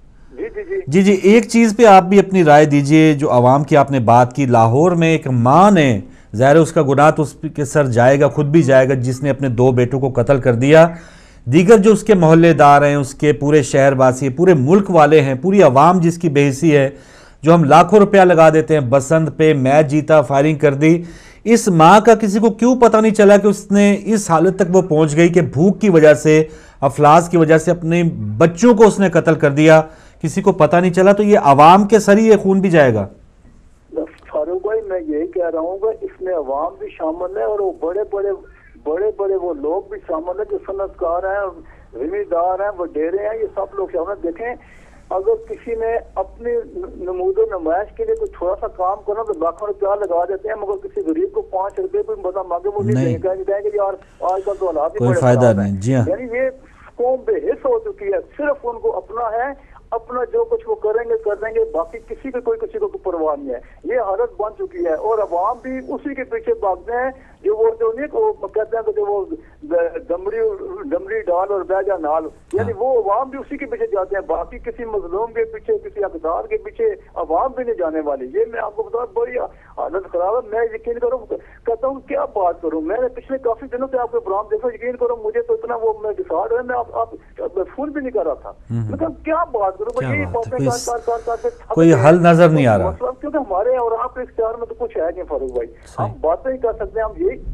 جی ایک چیز پہ آپ بھی اپنی رائے دیجئے. جو عوام کی آپ نے بات کی, لاہور میں ایک ماں نے, ظاہر اس کا گناہ تو اس کے سر جائے گا, خود بھی جائے گا, جس نے اپنے 2 بیٹوں کو قتل کر دیا. دیگر جو اس کے محلے دار ہیں، اس کے پورے شہر واسی، پورے ملک والے ہیں، پوری عوام جس کی بے حسی ہے، جو ہم لاکھوں روپیہ لگا دیتے ہیں بسنت پہ، میچ جیتا، فائرنگ کر دی، اس ماں کا کسی کو کیوں پتہ نہیں چلا کہ اس نے اس حالت تک وہ پہنچ گئی کہ بھوک کی وجہ سے، افلاس کی وجہ سے اپنے بچوں کو اس نے قتل کر دیا، کسی کو پتہ نہیں چلا؟ تو یہ عوام کے سر ہی یہ خون بھی جائے گا۔ فاروق بھائی میں یہی کہہ رہا ہوں کہ اس میں عوام بھی شامل ہے اور وہ بڑے بڑے وہ لوگ بھی شامل ہیں جو صنعت کار ہیں، زمیندار ہیں، وڈیرے ہیں، یہ سب لوگ شامل۔ دیکھیں اگر کسی نے اپنی نمود و نمائش کے لیے کوئی تھوڑا سا کام کرنا تو لاکھوں روپیہ لگا دیتے ہیں، مگر کسی غریب کو 5 روپے کوئی مزہ مانگے وہ نہیں دیں گے یار آج کل تو حالات کوئی فائدہ نہیں۔ جی ہاں، یعنی یہ قوم بے حس ہو چکی ہے، صرف ان کو اپنا ہے، اپنا جو کچھ وہ کریں گے کر دیں گے، باقی کسی کو پرواہ نہیں ہے۔ یہ حالت بن چکی ہے اور عوام بھی اسی کے پیچھے بھاگتے ہیں، جو نہیں وہ کہتے ہیں کہ جو وہ ڈمری ڈال اور بیجا نال، یعنی وہ عوام بھی اسی کے پیچھے جاتے ہیں، باقی کسی مظلوم کے پیچھے، کسی حقدار کے پیچھے عوام بھی نہیں جانے والی۔ یہ میں آپ کو بتا بڑی حالت خراب ہے۔ میں یقین کروں کہتا ہوں کیا بات کروں، میں نے پچھلے کافی دنوں سے آپ کے پروگرام دیکھا، یقین کروں مجھے تو اتنا وہ میں ڈسارڈ ہے، میں آپ فون بھی نہیں کر رہا تھا، لیکن کیا بات کروں، کوئی حل نظر نہیں آ رہا، کیونکہ ہمارے اور آپ کے اختیار میں تو کچھ ہے نہیں فاروق بھائی، ہم باتیں ہی کر سکتے ہیں، ہم یہی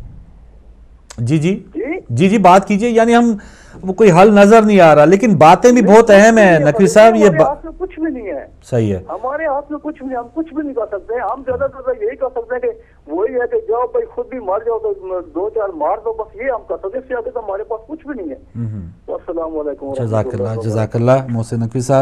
جی بات کیجئے، یعنی ہم وہ کوئی حل نظر نہیں آ رہا، لیکن باتیں بھی بہت اہم ہیں نقوی صاحب۔ یہ ہاتھ میں کچھ بھی نہیں ہے، صحیح ہے، ہمارے ہاتھ میں کچھ بھی نہیں، ہم کچھ بھی نہیں کر سکتے۔ ہم زیادہ سے زیادہ یہی کر سکتے ہیں کہ وہی ہے کہ جاؤ بھائی خود بھی مر جاؤ تو 2-4 مار دو، بس یہ ہم کر سکتے ہیں، اس سے آگے تو ہمارے پاس کچھ بھی نہیں ہے۔ السلام علیکم۔ جزاک اللہ محسن نقوی صاحب۔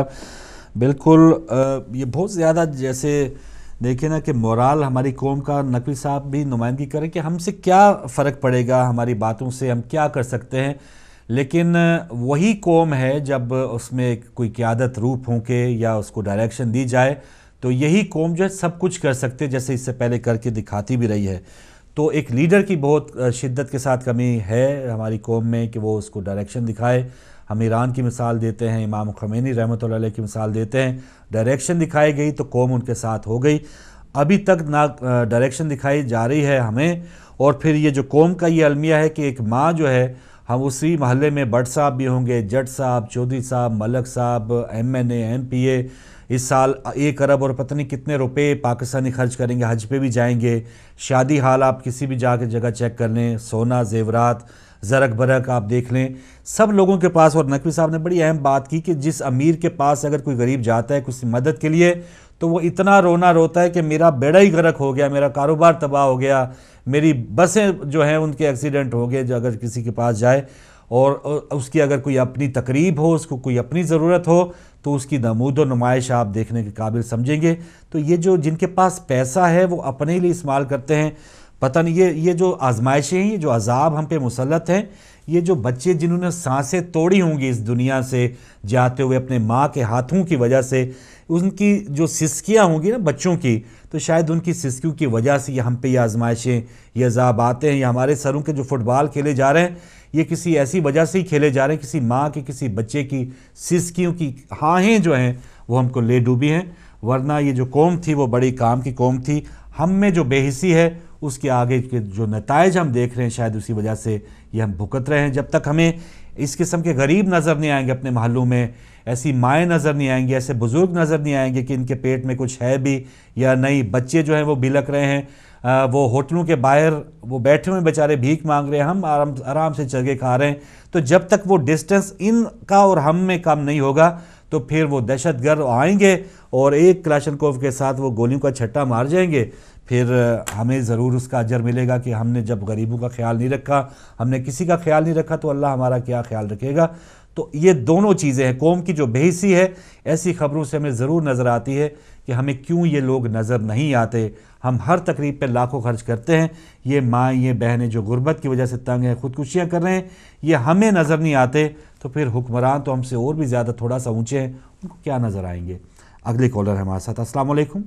بالکل یہ بہت زیادہ جیسے دیکھیں نا کہ مورال ہماری قوم کا نقوی صاحب بھی نمائندگی کریں کہ ہم سے کیا فرق پڑے گا، ہماری باتوں سے ہم کیا کر سکتے ہیں، لیکن وہی قوم ہے جب اس میں کوئی قیادت روح پھونکے یا اس کو ڈائریکشن دی جائے تو یہی قوم جو ہے سب کچھ کر سکتے، جیسے اس سے پہلے کر کے دکھاتی بھی رہی ہے۔ تو ایک لیڈر کی بہت شدت کے ساتھ کمی ہے ہماری قوم میں کہ وہ اس کو ڈائریکشن دکھائے۔ ہم ایران کی مثال دیتے ہیں، امام خمینی رحمۃ اللہ علیہ کی مثال دیتے ہیں، ڈائریکشن دکھائی گئی تو قوم ان کے ساتھ ہو گئی۔ ابھی تک نہ ڈائریکشن دکھائی جا رہی ہے ہمیں، اور پھر یہ جو قوم کا یہ المیہ ہے کہ ایک ماں جو ہے، ہم اسی محلے میں بٹ صاحب بھی ہوں گے، جٹ صاحب، چودھری صاحب، ملک صاحب، MNA، MP اس سال 1 ارب اور پتہ نہیں کتنے روپے پاکستانی خرچ کریں گے، حج پہ بھی جائیں گے۔ شادی حال آپ کسی بھی جا کے جگہ چیک کر لیں، سونا زیورات زرق برق آپ دیکھ لیں، سب لوگوں کے پاس۔ اور نقوی صاحب نے بڑی اہم بات کی کہ جس امیر کے پاس اگر کوئی غریب جاتا ہے کسی مدد کے لیے تو وہ اتنا رونا روتا ہے کہ میرا بیڑا ہی غرق ہو گیا، میرا کاروبار تباہ ہو گیا، میری بسیں جو ہیں ان کے ایکسیڈنٹ ہو گئے، جو اگر کسی کے پاس جائے، اور اس کی اگر کوئی اپنی تقریب ہو، اس کو کوئی اپنی ضرورت ہو تو اس کی نمود و نمائش آپ دیکھنے کے قابل سمجھیں گے۔ تو یہ جو جن کے پاس پیسہ ہے وہ اپنے لیے استعمال کرتے ہیں، پتہ نہیں یہ جو آزمائشیں ہیں، یہ جو عذاب ہم پہ مسلط ہیں، یہ جو بچے جنہوں نے سانسیں توڑی ہوں گی اس دنیا سے جاتے ہوئے اپنے ماں کے ہاتھوں کی وجہ سے، ان کی جو سسکیاں ہوں گی نا بچوں کی، تو شاید ان کی سسکیوں کی وجہ سے یہ ہم پہ یہ آزمائشیں، یہ عذاب آتے ہیں۔ یہ ہمارے سروں کے جو فٹ بال کھیلے جا رہے ہیں یہ کسی ایسی وجہ سے ہی کھیلے جا رہے ہیں، کسی ماں کی، کسی بچے کی سسکیوں کی ہاہیں جو ہیں وہ ہم کو لے ڈوبی ہیں، ورنہ یہ جو قوم تھی وہ بڑی کام کی قوم تھی۔ ہم میں جو بے حسی ہے اس کے آگے کے جو نتائج ہم دیکھ رہے ہیں شاید اسی وجہ سے یہ ہم بھگت رہے ہیں۔ جب تک ہمیں اس قسم کے غریب نظر نہیں آئیں گے اپنے محلوں میں، ایسی مائیں نظر نہیں آئیں گے، ایسے بزرگ نظر نہیں آئیں گے کہ ان کے پیٹ میں کچھ ہے بھی یا نہیں، بچے جو ہیں وہ بلک رہے ہیں، وہ ہوٹلوں کے باہر وہ بیٹھے ہوئے بیچارے بھیک مانگ رہے ہیں، ہم آرام سے چرگے کھا رہے ہیں، تو جب تک وہ ڈسٹنس ان کا اور ہم میں کم نہیں ہوگا تو پھر وہ دہشت گرد آئیں گے اور ایک کلاشنکوف کے ساتھ وہ گولیوں کا چھٹا مار جائیں گے، پھر ہمیں ضرور اس کا اجر ملے گا کہ ہم نے جب غریبوں کا خیال نہیں رکھا، ہم نے کسی کا خیال نہیں رکھا تو اللہ ہمارا کیا خیال رکھے گا۔ تو یہ دونوں چیزیں ہیں، قوم کی جو بے حسی ہے ایسی خبروں سے ہمیں ضرور نظر آتی ہے کہ ہمیں کیوں یہ لوگ نظر نہیں آتے۔ ہم ہر تقریب پہ لاکھوں خرچ کرتے ہیں، یہ مائیں یہ بہنیں جو غربت کی وجہ سے تنگ ہیں، خودکشیاں کر رہے ہیں، یہ ہمیں نظر نہیں آتے، تو پھر حکمران تو ہم سے اور بھی زیادہ تھوڑا سا اونچے ہیں، ان کو کیا نظر آئیں گے۔ اگلے کالر ہے ہمارے ساتھ۔ السلام علیکم۔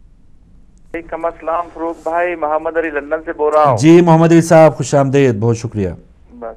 وعلیکم السلام فروخ بھائی، محمد علی لندن سے بول رہا ہوں۔ جی محمد علی صاحب خوش آمدید، بہت شکریہ۔ بس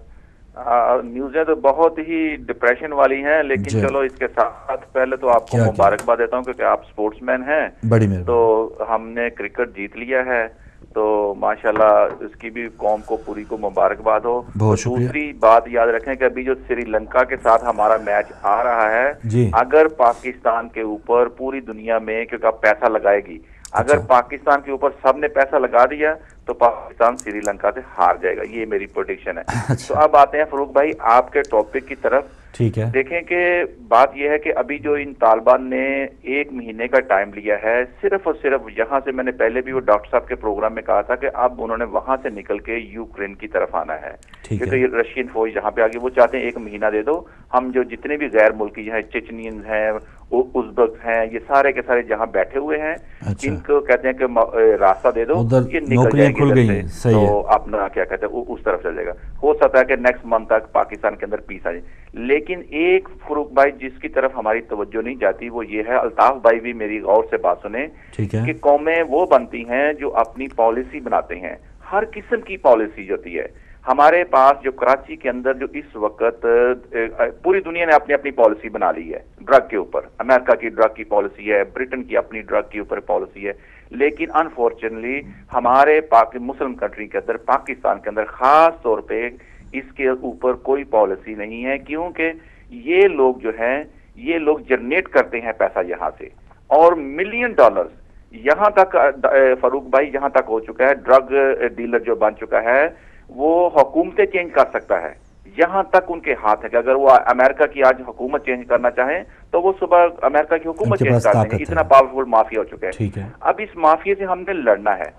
نیوزیں تو بہت ہی ڈپریشن والی ہیں، لیکن چلو اس کے ساتھ پہلے تو آپ کو مبارکباد دیتا ہوں کیونکہ آپ سپورٹس مین ہیں، بڑی مہربانی۔ تو ہم نے کرکٹ جیت لیا ہے تو ماشاءاللہ اس کی بھی قوم کو پوری کو مبارکباد ہو. دوسری بات یاد رکھیں کہ ابھی جو سری لنکا کے ساتھ ہمارا میچ آ رہا ہے, اگر پاکستان کے اوپر پوری دنیا میں کیونکہ اب پیسہ لگائے گی, اگر پاکستان کے اوپر سب نے پیسہ لگا دیا تو پاکستان سری لنکا سے ہار جائے گا, یہ میری پروڈکشن ہے. تو اب آتے ہیں فاروق بھائی آپ کے ٹاپک کی طرف. ٹھیک ہے, دیکھیں کہ بات یہ ہے کہ ابھی جو ان طالبان نے 1 مہینے کا ٹائم لیا ہے, صرف اور صرف یہاں سے, میں نے پہلے بھی وہ ڈاکٹر صاحب کے پروگرام میں کہا تھا کہ اب انہوں نے وہاں سے نکل کے یوکرین کی طرف آنا ہے, کیونکہ یہ رشین فوج جہاں پہ آگے وہ چاہتے ہیں 1 مہینہ دے دو, ہم جو جتنے بھی غیر ملکی ہیں, چچنین ہیں, ازبک ہیں, یہ سارے کے سارے جہاں بیٹھے ہوئے ہیں, ان کو کہتے ہیں کہ راستہ دے دو, یہ نکل جائیں گے تو اپنا کیا کہتے ہیں اس طرف چل جائے گا. ہو سکتا ہے کہ نیکسٹ منتھ تک پاکستان کے اندر پیس آ جائے. لیکن ایک فاروق بھائی جس کی طرف ہماری توجہ نہیں جاتی وہ یہ ہے, الطاف بھائی بھی میری غور سے بات سنیں, کہ قومیں وہ بنتی ہیں جو اپنی پالیسی بناتے ہیں, ہر قسم کی پالیسی ہوتی ہے. ہمارے پاس جو کراچی کے اندر جو اس وقت پوری دنیا نے اپنی اپنی پالیسی بنا لی ہے ڈرگ کے اوپر, امریکہ کی ڈرگ کی پالیسی ہے, برٹن کی اپنی ڈرگ کے اوپر پالیسی ہے, لیکن انفارچونیٹلی ہمارے مسلم کنٹری کے اندر, پاکستان کے اندر خاص طور پہ اس کے اوپر کوئی پالیسی نہیں ہے, کیونکہ یہ لوگ جو ہیں یہ لوگ جنریٹ کرتے ہیں پیسہ یہاں سے, اور $ملین یہاں تک فاروق بھائی یہاں تک ہو چکا ہے, ڈرگ ڈیلر جو بن چکا ہے وہ حکومتیں چینج کر سکتا ہے, یہاں تک ان کے ہاتھ ہے کہ اگر وہ امریکہ کی آج حکومت چینج کرنا چاہیں تو وہ صبح امریکہ کی حکومت چینج کر دیں گے, اتنا پاورفل مافیا ہو چکا ہے. اب اس مافیا سے ہم نے لڑنا ہے,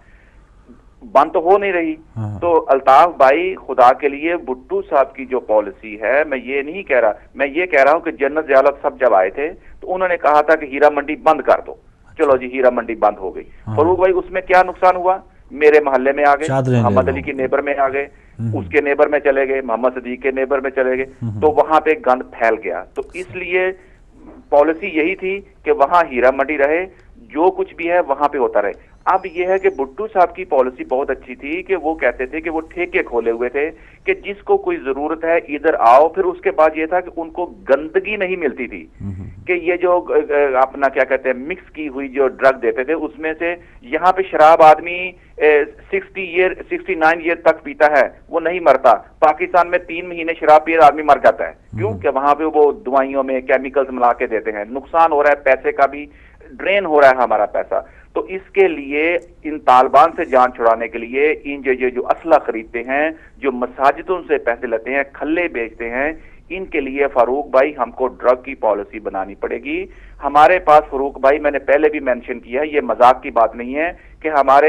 بند تو ہو نہیں رہی. تو الطاف بھائی خدا کے لیے بھٹو صاحب کی جو پالیسی ہے, میں یہ نہیں کہہ رہا, میں یہ کہہ رہا ہوں کہ جنرل ضیاء الحق صاحب جب آئے تھے تو انہوں نے کہا تھا کہ ہیرا منڈی بند کر دو, چلو جی ہیرا منڈی بند ہو گئی. فاروق بھائی اس میں کیا نقصان ہوا, میرے محلے میں آ گئے, محمد علی کے نیبر میں آ گئے, اس کے نیبر میں چلے گئے, محمد صدیق کے نیبر میں چلے گئے, تو وہاں پہ گند پھیل گیا. تو اس لیے پالیسی یہی تھی کہ وہاں ہیرا منڈی رہے, جو کچھ بھی ہے وہاں پہ ہوتا رہے. اب یہ ہے کہ بھٹو صاحب کی پالیسی بہت اچھی تھی کہ وہ کہتے تھے کہ وہ ٹھیکے کھولے ہوئے تھے کہ جس کو کوئی ضرورت ہے ادھر آؤ. پھر اس کے بعد یہ تھا کہ ان کو گندگی نہیں ملتی تھی, کہ یہ جو اپنا کیا کہتے ہیں مکس کی ہوئی جو ڈرگ دیتے تھے اس میں سے یہاں پہ شراب آدمی 69 ایئر تک پیتا ہے, وہ نہیں مرتا. پاکستان میں 3 مہینے شراب پی آدمی مر جاتا ہے, کیوں کہ وہاں پہ وہ دوائیوں میں کیمیکلز ملا کے دیتے ہیں, نقصان ہو رہا ہے, پیسے کا بھی ڈرین ہو رہا ہے ہمارا پیسہ. تو اس کے لیے ان طالبان سے جان چھڑانے کے لیے ان جو اسلحہ خریدتے ہیں, جو مساجدوں سے پیسے لیتے ہیں, کھلے بیچتے ہیں, ان کے لیے فاروق بھائی ہم کو ڈرگ کی پالیسی بنانی پڑے گی. ہمارے پاس فاروق بھائی میں نے پہلے بھی مینشن کیا ہے, یہ مذاق کی بات نہیں ہے کہ ہمارے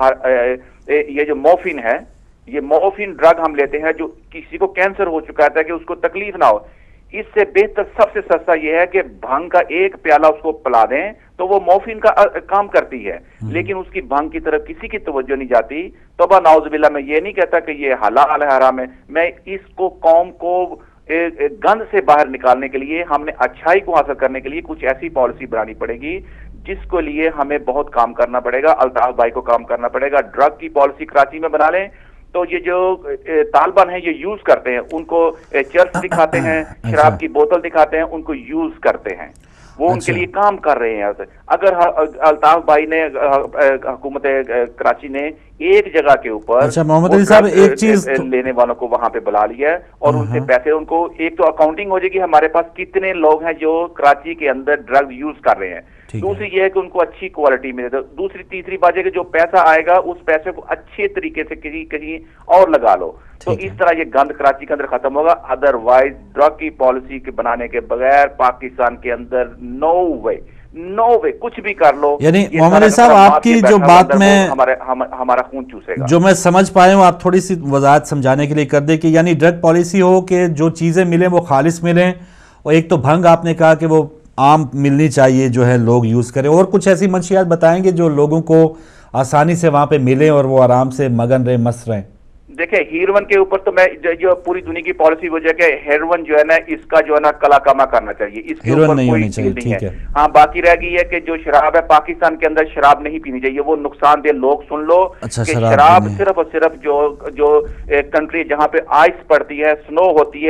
یہ جو مورفین ہے, یہ مورفین ڈرگ ہم لیتے ہیں, جو کسی کو کینسر ہو چکا ہے کہ اس کو تکلیف نہ ہو, اس سے بہتر سب سے سستا یہ ہے کہ بھنگ کا 1 پیالہ اس کو پلا دیں تو وہ مورفین کا کام کرتی ہے. لیکن اس کی بھنگ کی طرف کسی کی توجہ نہیں جاتی. توبہ نعوذ باللہ, میں یہ نہیں کہتا کہ یہ حلال ہے حرام ہے, میں اس کو قوم کو گند سے باہر نکالنے کے لیے, ہم نے اچھائی کو حاصل کرنے کے لیے کچھ ایسی پالیسی بنانی پڑے گی جس کو لیے ہمیں بہت کام کرنا پڑے گا. الطاف بھائی کو کام کرنا پڑے گا. ڈرگ کی پالیسی کراچی میں بنا لیں تو یہ جو طالبان ہیں یہ یوز کرتے ہیں, ان کو چرس دکھاتے ہیں, شراب کی بوتل دکھاتے ہیں, ان کو یوز کرتے ہیں, وہ ان کے لیے کام کر رہے ہیں. اگر الطاف بھائی نے, حکومت کراچی نے ایک جگہ کے اوپر محمد علی صاحب ایک چیز لینے والوں کو وہاں پہ بلا لیا ہے اور ان سے پیسے, ان کو ایک تو اکاؤنٹنگ ہو جائے گی ہمارے پاس کتنے لوگ ہیں جو کراچی کے اندر ڈرگ یوز کر رہے ہیں. دوسری یہ ہے کہ ان کو اچھی کوالٹی ملے. دوسری تیسری بات ہے کہ جو پیسہ آئے گا اس پیسے کو اچھے طریقے سے کہیں اور لگا لو. تو اس طرح یہ گند کراچی کے اندر ختم ہوگا. ادر وائز ڈرگ کی پالیسی کے بنانے کے بغیر پاکستان کے اندر نو وے کچھ بھی کر لو. یعنی محمد صاحب آپ کی جو بات میں ہمارا خون چوسے گا. جو میں سمجھ پایا ہوں, آپ تھوڑی سی وضاحت سمجھانے کے لیے کر دیں کہ یعنی ڈرگ پالیسی ہو کہ جو چیزیں ملیں وہ خالص ملیں, اور ایک تو بھنگ آپ نے کہا کہ وہ عام ملنی چاہیے, جو ہے لوگ یوز کریں, اور کچھ ایسی منشیات بتائیں گے جو لوگوں کو آسانی سے وہاں پہ ملیں اور وہ آرام سے مگن رہیں, مست رہیں. دیکھیں ہیروئن کے اوپر تو میں جو پوری دنیا کی پالیسی ہو جائے کہ ہیروئن جو ہے نا اس کا جو ہے نا کلا کما کرنا چاہیے, اس کے اوپر کوئی چیز نہیں ہے. ہاں باقی رہ گئی ہے کہ جو شراب ہے پاکستان کے اندر شراب نہیں پینی چاہیے, وہ نقصان دہ. لوگ سن لو کہ شراب صرف اور صرف جو کنٹری جہاں پہ آئس پڑتی ہے, سنو ہوتی ہے,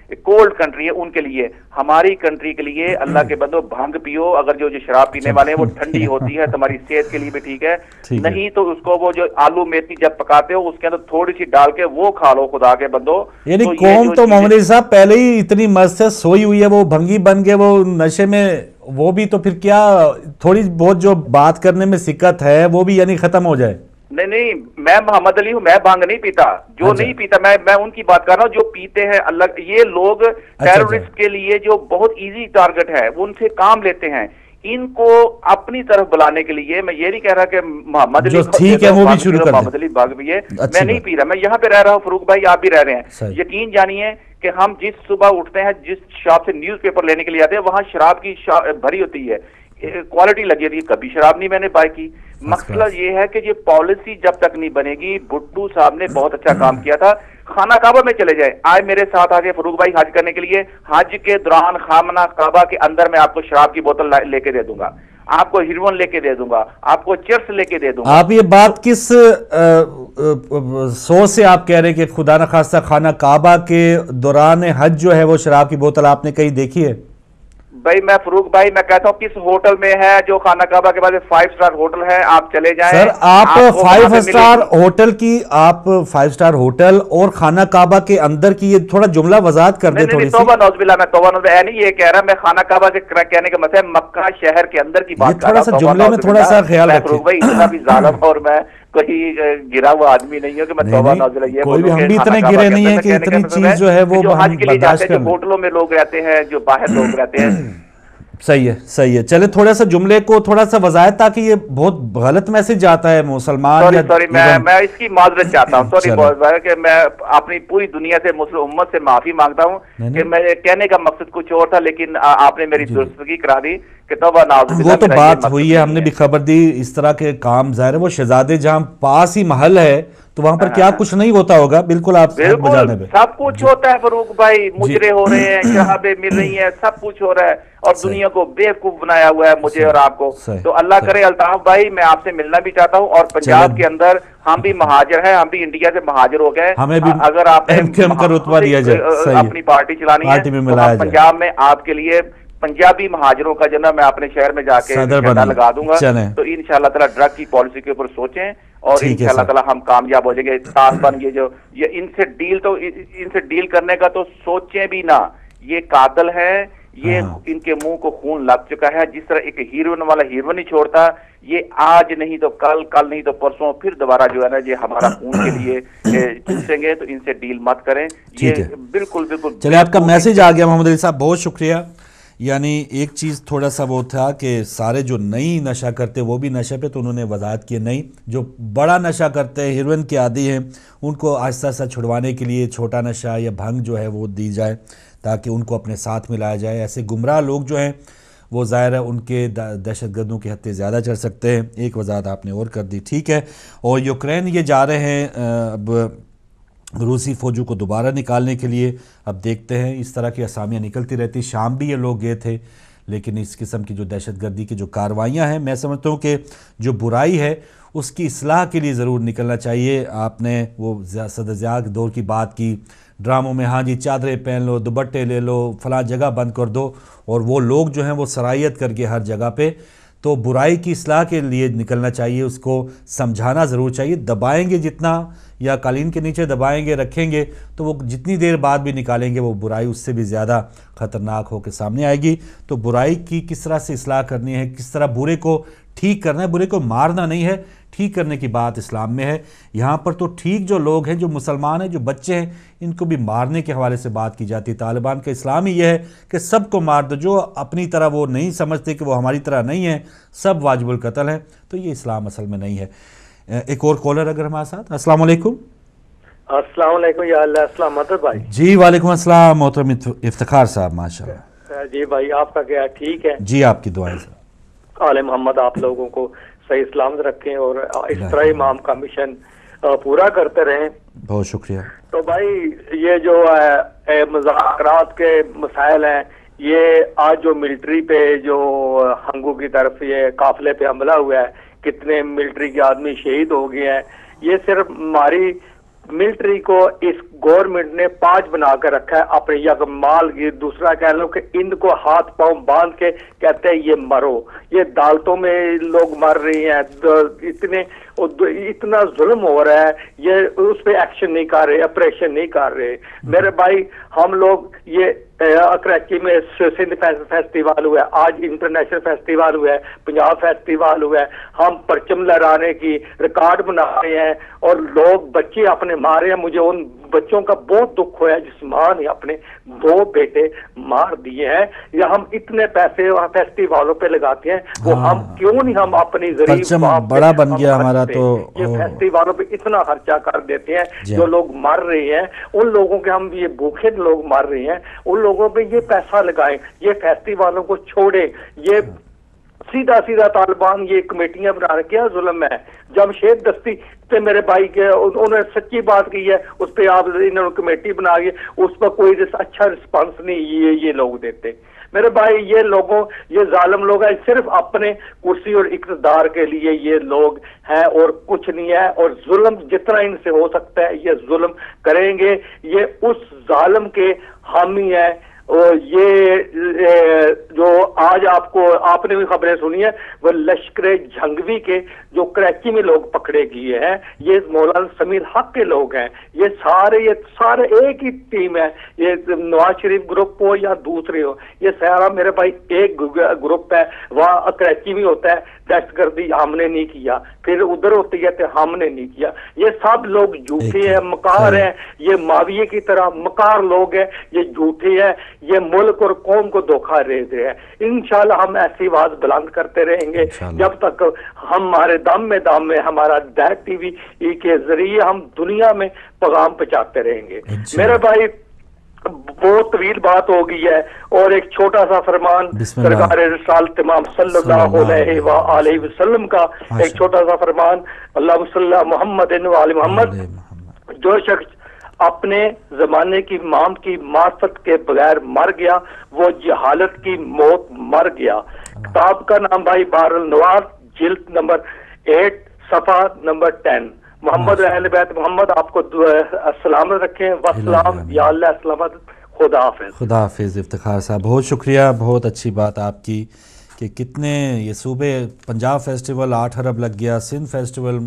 کولڈ کنٹری ہے ان کے لیے. ہماری کنٹری کے لیے اللہ کے بندو بھنگ پیو, اگر جو شراب پینے والے ہیں وہ ٹھنڈی ہوتی ہے, تمہاری صحت کے لیے بھی ٹھیک ہے, نہیں تو اس کو وہ جو آلو میتھی جب پکاتے ہو اس کے اندر تھوڑی سی ڈال کے وہ کھا لو خدا کے بندو. یعنی قوم تو محمد علی صاحب پہلے ہی اتنی مست ہے, سوئی ہوئی ہے, وہ بھنگی بن گئے, وہ نشے میں, وہ بھی تو پھر کیا تھوڑی بہت جو بات کرنے میں سکت ہے وہ بھی یعنی ختم ہو جائے. نہیں, میں محمد علی ہوں, میں بھانگ نہیں پیتا, جو نہیں پیتا میں ان کی بات کر رہا ہوں جو پیتے ہیں. اللہ, یہ لوگ ٹیررسٹ کے لیے جو بہت ایزی ٹارگٹ ہے وہ ان سے کام لیتے ہیں. ان کو اپنی طرف بلانے کے لیے میں یہ نہیں کہہ رہا کہ محمد علی ٹھیک ہے وہ بھی شروع کر محمد علی بھاگ بھی ہے, میں نہیں پی رہا, میں یہاں پہ رہ رہا ہوں, فاروق بھائی آپ بھی رہ رہے ہیں. یقین جانیے کہ ہم جس صبح اٹھتے ہیں, جس شاپ سے نیوز پیپر لینے کے لیے آتے ہیں, وہاں شراب کی بھری ہوتی ہے, کوالٹی لگی ہوتی ہے, کبھی شراب نہیں میں نے بائی کی. مسئلہ یہ ہے کہ یہ پالیسی جب تک نہیں بنے گی, بھٹو صاحب نے بہت اچھا کام کیا تھا, خانہ کعبہ میں چلے جائے, آئے میرے ساتھ آگے فاروق بھائی حج کرنے کے لیے, حج کے دوران خانہ کعبہ کے اندر میں آپ کو شراب کی بوتل لے کے دے دوں گا, آپ کو ہیروئن لے کے دے دوں گا, آپ کو چرس لے کے دے دوں گا. آپ یہ بات کس سوچ سے آپ کہہ رہے ہیں کہ خدا نخواستہ خانہ کعبہ کے دوران حج جو ہے وہ شراب کی بوتل آپ نے کہیں دیکھی ہے؟ بھائی میں فاروق بھائی میں کہتا ہوں کس ہوٹل میں ہے جو خانہ کعبہ کے بعد 5 سٹار ہوٹل ہے, آپ چلے جائیں. سر آپ 5 سٹار ہوٹل کی, آپ 5 سٹار ہوٹل اور خانہ کعبہ کے اندر کی یہ تھوڑا جملہ وضاحت کر دیں تھوڑی سی. توبہ نعوذ باللہ, میں توبہ نعوذ باللہ نہیں یہ کہہ رہا, میں خانہ کعبہ کے کہنے کا مطلب مکہ شہر کے اندر کی بات کر رہا ہوں. تھوڑا سا جملے میں تھوڑا سا خیال رکھیں. فاروق بھائی اتنا بھی ظالم اور میں کوئی گرا ہوا آدمی نہیں ہوں کہ میں توبہ نعوذ باللہ یہ کوئی بھی, ہم بھی اتنے گرے نہیں ہیں کہ اتنی چیز جو ہے وہ حج کے لیے جاتے ہیں, جو ہوٹلوں میں لوگ رہتے ہیں, جو باہر لوگ رہتے ہیں. صحیح ہے, صحیح ہے. چلے تھوڑا سا جملے کو تھوڑا سا وضاحت, تاکہ یہ بہت غلط میسج جاتا ہے مسلمان. سوری میں اس کی معذرت چاہتا ہوں, سوری کہ میں اپنی پوری دنیا سے مسلم امت سے معافی مانگتا ہوں کہ میں کہنے کا مقصد کچھ اور تھا, لیکن آپ نے میری درستگی کرا دی کہ توبہ نعوذ باللہ. وہ تو بات ہوئی ہے, ہم نے بھی خبر دی, اس طرح کے کام ظاہر ہے وہ شہزادے جہاں پاس ہی محل ہے تو وہاں پر کیا کچھ نہیں ہوتا ہوگا. بالکل آپ بالکل سب کچھ ہوتا ہے فاروق بھائی, مجرے ہو رہے ہیں, شہابیں مل رہی ہیں, سب کچھ ہو رہا ہے, اور دنیا کو بیوقوف بنایا ہوا ہے مجھے اور آپ کو. تو اللہ کرے الطاف بھائی, میں آپ سے ملنا بھی چاہتا ہوں, اور پنجاب کے اندر ہم بھی مہاجر ہیں, ہم بھی انڈیا سے مہاجر ہو گئے, اگر آپ اپنی پارٹی چلانی ہے تو پنجاب میں آپ کے لیے پنجابی مہاجروں کا جو نا میں اپنے شہر میں جا کے جھنڈا لگا دوں گا. تو انشاءاللہ تعالی ڈرگ کی پالیسی کے اوپر سوچیں اور انشاءاللہ تعالی ہم کامیاب ہو جائیں گے. طالبان یہ ان سے ڈیل کرنے کا تو سوچیں بھی نہ, یہ قاتل ہے, یہ ان کے منہ کو خون لگ چکا ہے. جس طرح ایک ہیروئن والا ہیروئن نہیں چھوڑتا, یہ آج نہیں تو کل, کل نہیں تو پرسوں پھر دوبارہ جو ہے نا یہ ہمارا خون کے لیے چوسیں گے. تو ان سے ڈیل مت کریں, یہ بالکل بالکل. چلے آپ کا میسج آ گیا محمد علی صاحب, بہت شکریہ. یعنی ایک چیز تھوڑا سا وہ تھا کہ سارے جو نئی نشہ کرتے وہ بھی نشے پہ, تو انہوں نے وضاحت کی نہیں. جو بڑا نشہ کرتے ہیں, ہیروئن کے عادی ہیں, ان کو آہستہ آہستہ چھڑوانے کے لیے چھوٹا نشہ یا بھنگ جو ہے وہ دی جائے تاکہ ان کو اپنے ساتھ ملایا جائے. ایسے گمراہ لوگ جو ہیں وہ ظاہر ہے ان کے دہشت گردوں کے ہتھے زیادہ چڑھ سکتے ہیں. ایک وضاحت آپ نے اور کر دی, ٹھیک ہے. اور یوکرین یہ جا رہے ہیں اب روسی فوجوں کو دوبارہ نکالنے کے لیے. اب دیکھتے ہیں, اس طرح کی اسامیاں نکلتی رہتی. شام بھی یہ لوگ گئے تھے, لیکن اس قسم کی جو دہشت گردی کی جو کارروائیاں ہیں, میں سمجھتا ہوں کہ جو برائی ہے اس کی اصلاح کے لیے ضرور نکلنا چاہیے. آپ نے وہ صدر ضیاء کے دور کی بات کی, ڈراموں میں ہاں جی چادریں پہن لو, دوپٹے لے لو, فلاں جگہ بند کر دو, اور وہ لوگ جو ہیں وہ سرایت کر کے ہر جگہ پہ. تو برائی کی اصلاح کے لیے نکلنا چاہیے, اس کو سمجھانا ضرور چاہیے. دبائیں گے جتنا یا قالین کے نیچے دبائیں گے, رکھیں گے, تو وہ جتنی دیر بعد بھی نکالیں گے وہ برائی اس سے بھی زیادہ خطرناک ہو کے سامنے آئے گی. تو برائی کی کس طرح سے اصلاح کرنی ہے, کس طرح برے کو ٹھیک کرنا ہے. برے کو مارنا نہیں ہے, ٹھیک کرنے کی بات اسلام میں ہے. یہاں پر تو ٹھیک جو لوگ ہیں, جو مسلمان ہیں, جو بچے ہیں, ان کو بھی مارنے کے حوالے سے بات کی جاتی ہے. طالبان کا اسلام ہی یہ ہے کہ سب کو مار دو, جو اپنی طرح وہ نہیں سمجھتے کہ وہ ہماری طرح نہیں ہیں, سب واجب القتل ہیں. تو یہ اسلام اصل میں نہیں ہے. ایک اور کالر اگر ہمارے ساتھ. السلام علیکم. السلام علیکم. یا اللہ السلام مدد بھائی. جی وعلیکم السلام محترم افتخار صاحب, ماشاءاللہ. جی بھائی آپ کا کیا ٹھیک ہے؟ جی آپ کی دعائیں صاحب. آل محمد آپ لوگوں کو صحیح سلامت رکھیں اور اس طرح امام کا مشن پورا کرتے رہیں. بہت شکریہ. تو بھائی یہ جو مذاکرات کے مسائل ہیں, یہ آج جو ملٹری پہ جو ہنگو کی طرف یہ قافلے پہ حملہ ہوا ہے, کتنے ملٹری کے آدمی شہید ہو گئے ہیں, یہ صرف ہماری ملٹری کو اس गवर्नमेंट ने 5 बना कर रखा है अपने, या माल की दूसरा कह लो कि इनको हाथ पांव बांध के कहते हैं ये मरो। ये अदालतों में लोग मर रहे हैं, इतना जुल्म हो रहा है, ये उस पर एक्शन नहीं कर रहे, ऑपरेशन नहीं कर रहे। मेरे भाई हम लोग ये कराची में सिंध फेस्टिवल हुआ है, आज इंटरनेशनल फेस्टिवल हुआ है, पंजाब फेस्टिवल हुआ है, हम परचम लहराने की रिकॉर्ड बना रहे हैं और लोग बच्चे अपने मारे हैं। मुझे उन बच्चों का बहुत दुख हुआ है जिस माँ ने अपने 2 बेटे मार दिए हैं। या हम इतने पैसे फेस्टिवलों पे लगाते हैं, वो हम क्यों नहीं हम अपनी गरीब बड़ा बन गया हमारा, तो ये फेस्टिवलों पे इतना खर्चा कर देते हैं। जो लोग मर रहे हैं उन लोगों के, हम ये भूखे लोग मर रहे हैं उन लोगों पे ये पैसा लगाएं, ये फेस्टिवलों को छोड़े। ये सीधा सीधा तालिबान ये कमेटियां बना रहे, क्या जुल्म है। जमशेद दस्ती पे मेरे भाई के उन्होंने सच्ची बात की है, उस पर आप इन्होंने कमेटी बना के उस पर कोई अच्छा रिस्पांस नहीं ये लोग देते। मेरे भाई ये लोगों, ये जालिम लोग हैं, सिर्फ अपने कुर्सी और इक़्तिदार के लिए ये लोग हैं और कुछ नहीं है। और जुल्म जितना इनसे हो सकता है ये जुल्म करेंगे। ये उस जालिम के हामी है। और ये जो आज आपने भी खबरें सुनी है, वो लश्कर झंगवी के जो कराची में लोग पकड़े गए हैं, ये मौलाना समीर हक के लोग हैं। ये सारे एक ही टीम है। ये नवाज शरीफ ग्रुप हो या दूसरे हो, ये सारा मेरे भाई एक ग्रुप है। वहाँ कराची में होता है दहशतगर्दी, हमने नहीं किया, फिर उधर होती है तो हमने नहीं किया। ये सब लोग झूठे हैं, मकार हैं। ये माविये की तरह मकार लोग हैं, ये झूठे हैं, ये मुल्क और कौम को धोखा दे रहे हैं। इंशाल्लाह हम ऐसी आवाज बुलंद करते रहेंगे जब तक हमारे दम में हमारा दैट टीवी के जरिए हम दुनिया में पैगाम पहुंचाते रहेंगे। मेरे भाई बहुत तवील बात हो गई है और एक छोटा सा फरमान सरकार रिसालत इमाम सल्लल्लाहु अलैहि वसल्लम का एक छोटा सा फरमान, अल्लाहुम्मा सल्ली अला मुहम्मद व आले मोहम्मद। जो शख्स अपने जमाने की इमाम की मार्फत के बगैर मर गया वो जहालत की मौत मर गया। किताब का नाम भाई बारुल नवार, जिल्द नंबर 8 सफा नंबर 10। मोहम्मद अहले बैत मोहम्मद आपको सलामत रखें। वस्सलाम या अल्लाह सलामत। खुदा हाफिज। खुदा हाफिज। इफ्तिखार साहब बहुत शुक्रिया, बहुत अच्छी बात आपकी कि कितने ये सूबे, पंजाब फेस्टिवल 8 अरब लग गया, सिंध फेस्टिवल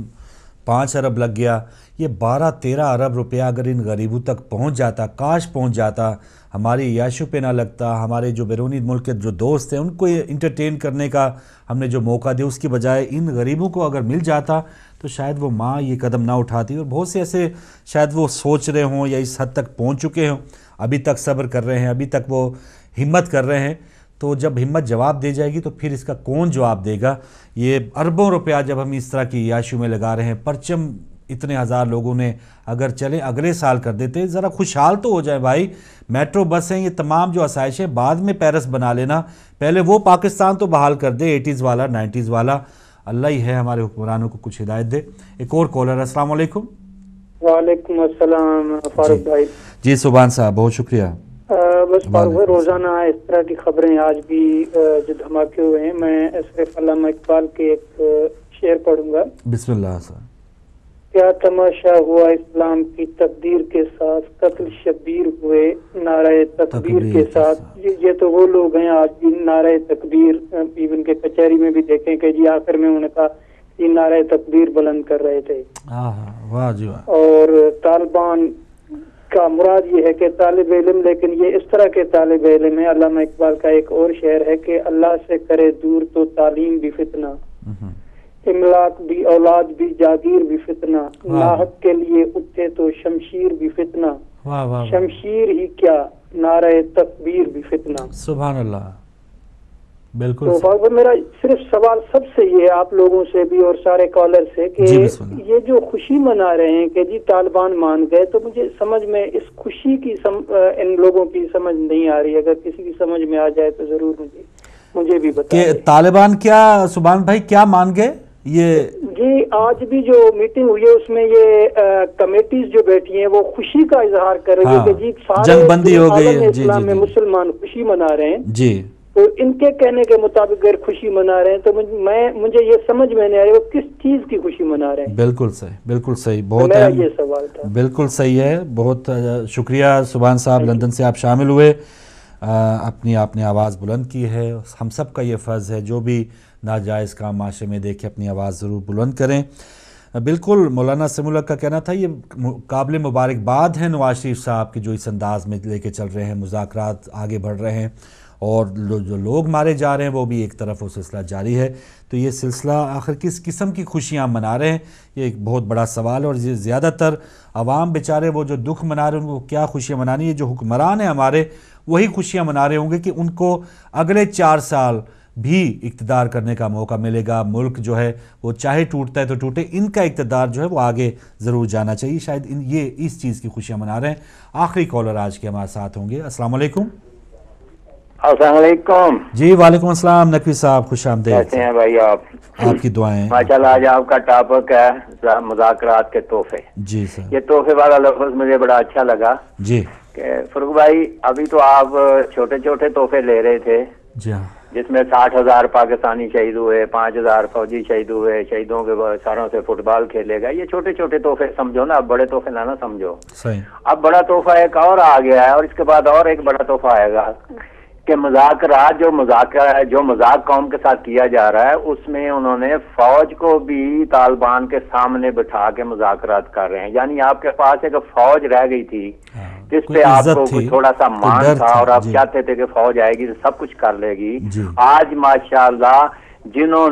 5 अरब लग गया, ये 12-13 अरब रुपया अगर इन गरीबों तक पहुंच जाता, काश पहुंच जाता, हमारी याशों पे ना लगता, हमारे जो बैरूनी मुल्क के जो दोस्त हैं उनको इंटरटेन करने का हमने जो मौका दिया उसकी बजाय इन गरीबों को अगर मिल जाता तो शायद वो माँ ये कदम ना उठाती। और बहुत से ऐसे शायद वो सोच रहे हों या इस हद तक पहुँच चुके हों, अभी तक सब्र कर रहे हैं, अभी तक वो हिम्मत कर रहे हैं। तो जब हिम्मत जवाब दे जाएगी तो फिर इसका कौन जवाब देगा। ये अरबों रुपया जब हम इस तरह की याशों में लगा रहे हैं, परचम इतने हज़ार लोगों ने अगर चले अगले साल कर देते, ज़रा खुशहाल तो हो जाए भाई। मेट्रो बस हैं, ये तमाम जो आसाइशें बाद में पेरिस बना लेना, पहले वो पाकिस्तान तो बहाल कर दे 80s वाला 90s वाला। अल्लाह ही है हमारे हुक्मरानों को कुछ हिदायत दे। एक और कॉलर, अस्सलाम वालेकुम। वालेकुम अस्सलाम फारूक भाई। जी सुभान साहब बहुत शुक्रिया। बस फारूक, रोजाना इस तरह की खबरें आज भी जो धमाके हुए हैं, मैं अशरफ अल्लामा इकबाल के एक शेर पढ़ूंगा। बिस्मिल्लाह सर। क्या तमाशा हुआ इस्लाम की तकदीर के साथ, कत्ल शब्बीर हुए नारे तकबीर के साथ। ये तो वो लोग हैं आज भी नारे तकबीर, इवन के कचहरी में भी देखें कि जी आखिर में उन्होंने कहा ये नारे तकबीर बुलंद कर रहे थे। वाह जी वाह। और तालिबान का मुराद ये है कि तालिब इल्म, लेकिन ये इस तरह के तालिब इल्म है। अल्लामा इकबाल का एक और शेर है कि अल्लाह से करे दूर तो तालीम भी फितना, इमलाक भी औलाद भी जागीर भी फितना, नाहक के लिए उठे तो शमशीर भी फितना, शमशीर ही क्या नारे तकबीर भी फितना। सुभान अल्लाह। बिल्कुल। तो मेरा सिर्फ सवाल सबसे ये आप लोगों से भी और सारे कॉलर से कि ये जो खुशी मना रहे हैं कि जी तालिबान मान गए, तो मुझे समझ में इस खुशी की इन लोगों की समझ नहीं आ रही। अगर किसी की समझ में आ जाए तो जरूर मुझे भी बताइए। तालिबान क्या सुभान भाई क्या मान गए? ये आज भी जो मीटिंग हुई है उसमें ये कमेटीज जो बैठी हैं वो खुशी का इजहार कर रही है कि जी सारे जंगबंदी हो गई है। इस्लाम में मुसलमान खुशी मना रहे हैं जी। تو ان کے کہنے کے مطابق اگر خوشی منا رہے ہیں تو مجھے یہ سمجھ میں نہیں آ رہی وہ کس چیز کی خوشی منا رہے ہیں. بالکل صحیح، بالکل صحیح، بہت میرا یہ سوال تھا. بالکل صحیح ہے، بہت شکریہ سبحان صاحب، لندن سے آپ شامل ہوئے، آپ نے آواز بلند کی ہے. ہم سب کا یہ فرض ہے جو بھی ناجائز کام معاشرے میں دیکھے اپنی آواز ضرور بلند کریں. بالکل مولانا سمیع الحق کا کہنا تھا، یہ قابل مبارکباد ہے نواز شریف صاحب کے جو اس انداز میں لے کے چل رہے ہیں، مذاکرات آگے بڑھ رہے ہیں اور جو لوگ مارے جا رہے ہیں وہ بھی ایک طرف وہ سلسلہ جاری ہے. تو یہ سلسلہ آخر کس قسم کی خوشیاں منا رہے ہیں، یہ ایک بہت بڑا سوال ہے. اور زیادہ تر عوام بیچارے وہ جو دکھ منا رہے ہیں وہ کیا خوشیاں منانی ہے. جو حکمران ہیں ہمارے وہی خوشیاں منا رہے ہوں گے کہ ان کو اگلے 4 سال بھی اقتدار کرنے کا موقع ملے گا. ملک جو ہے وہ چاہے ٹوٹتا ہے تو ٹوٹے، ان کا اقتدار جو ہے وہ آگے ضرور جانا چاہیے. شاید یہ اس چیز کی خوشیاں منا رہے ہیں. آخری کالر آج کے ہمارے ساتھ ہوں گے. السلام علیکم. السلام علیکم. جی وعلیکم السلام نقوی صاحب، خوش آمدید. کیسے ہیں بھائی آپ؟ آپ کی دعائیں. ماشاءاللہ آج آپ کا ٹاپک ہے مذاکرات کے تحفے. جی سر. یہ تحفے والا لفظ مجھے بڑا اچھا لگا. جی کہ فروغ بھائی ابھی تو آپ چھوٹے چھوٹے تحفے لے رہے تھے. جی ہاں. جس میں 60,000 پاکستانی شہید ہوئے، 5,000 فوجی شہید ہوئے، شہیدوں کے سروں سے فٹ بال کھیلے گا. یہ چھوٹے چھوٹے تحفے سمجھو نا، اب بڑے تحفے نہ سمجھو. صحیح. اب بڑا تحفہ ایک اور آ گیا ہے اور اس کے بعد اور ایک بڑا تحفہ آئے گا کہ مذاکرات جو مذاق قوم کے ساتھ کیا جا رہا ہے اس میں انہوں نے فوج کو بھی طالبان کے سامنے بٹھا کے مذاکرات کر رہے ہیں. یعنی آپ کے پاس ایک فوج رہ گئی تھی جس پہ آپ کو تھوڑا سا مان تھا اور آپ چاہتے تھے کہ فوج آئے گی تو سب کچھ کر لے گی. آج ماشاءاللہ جنہوں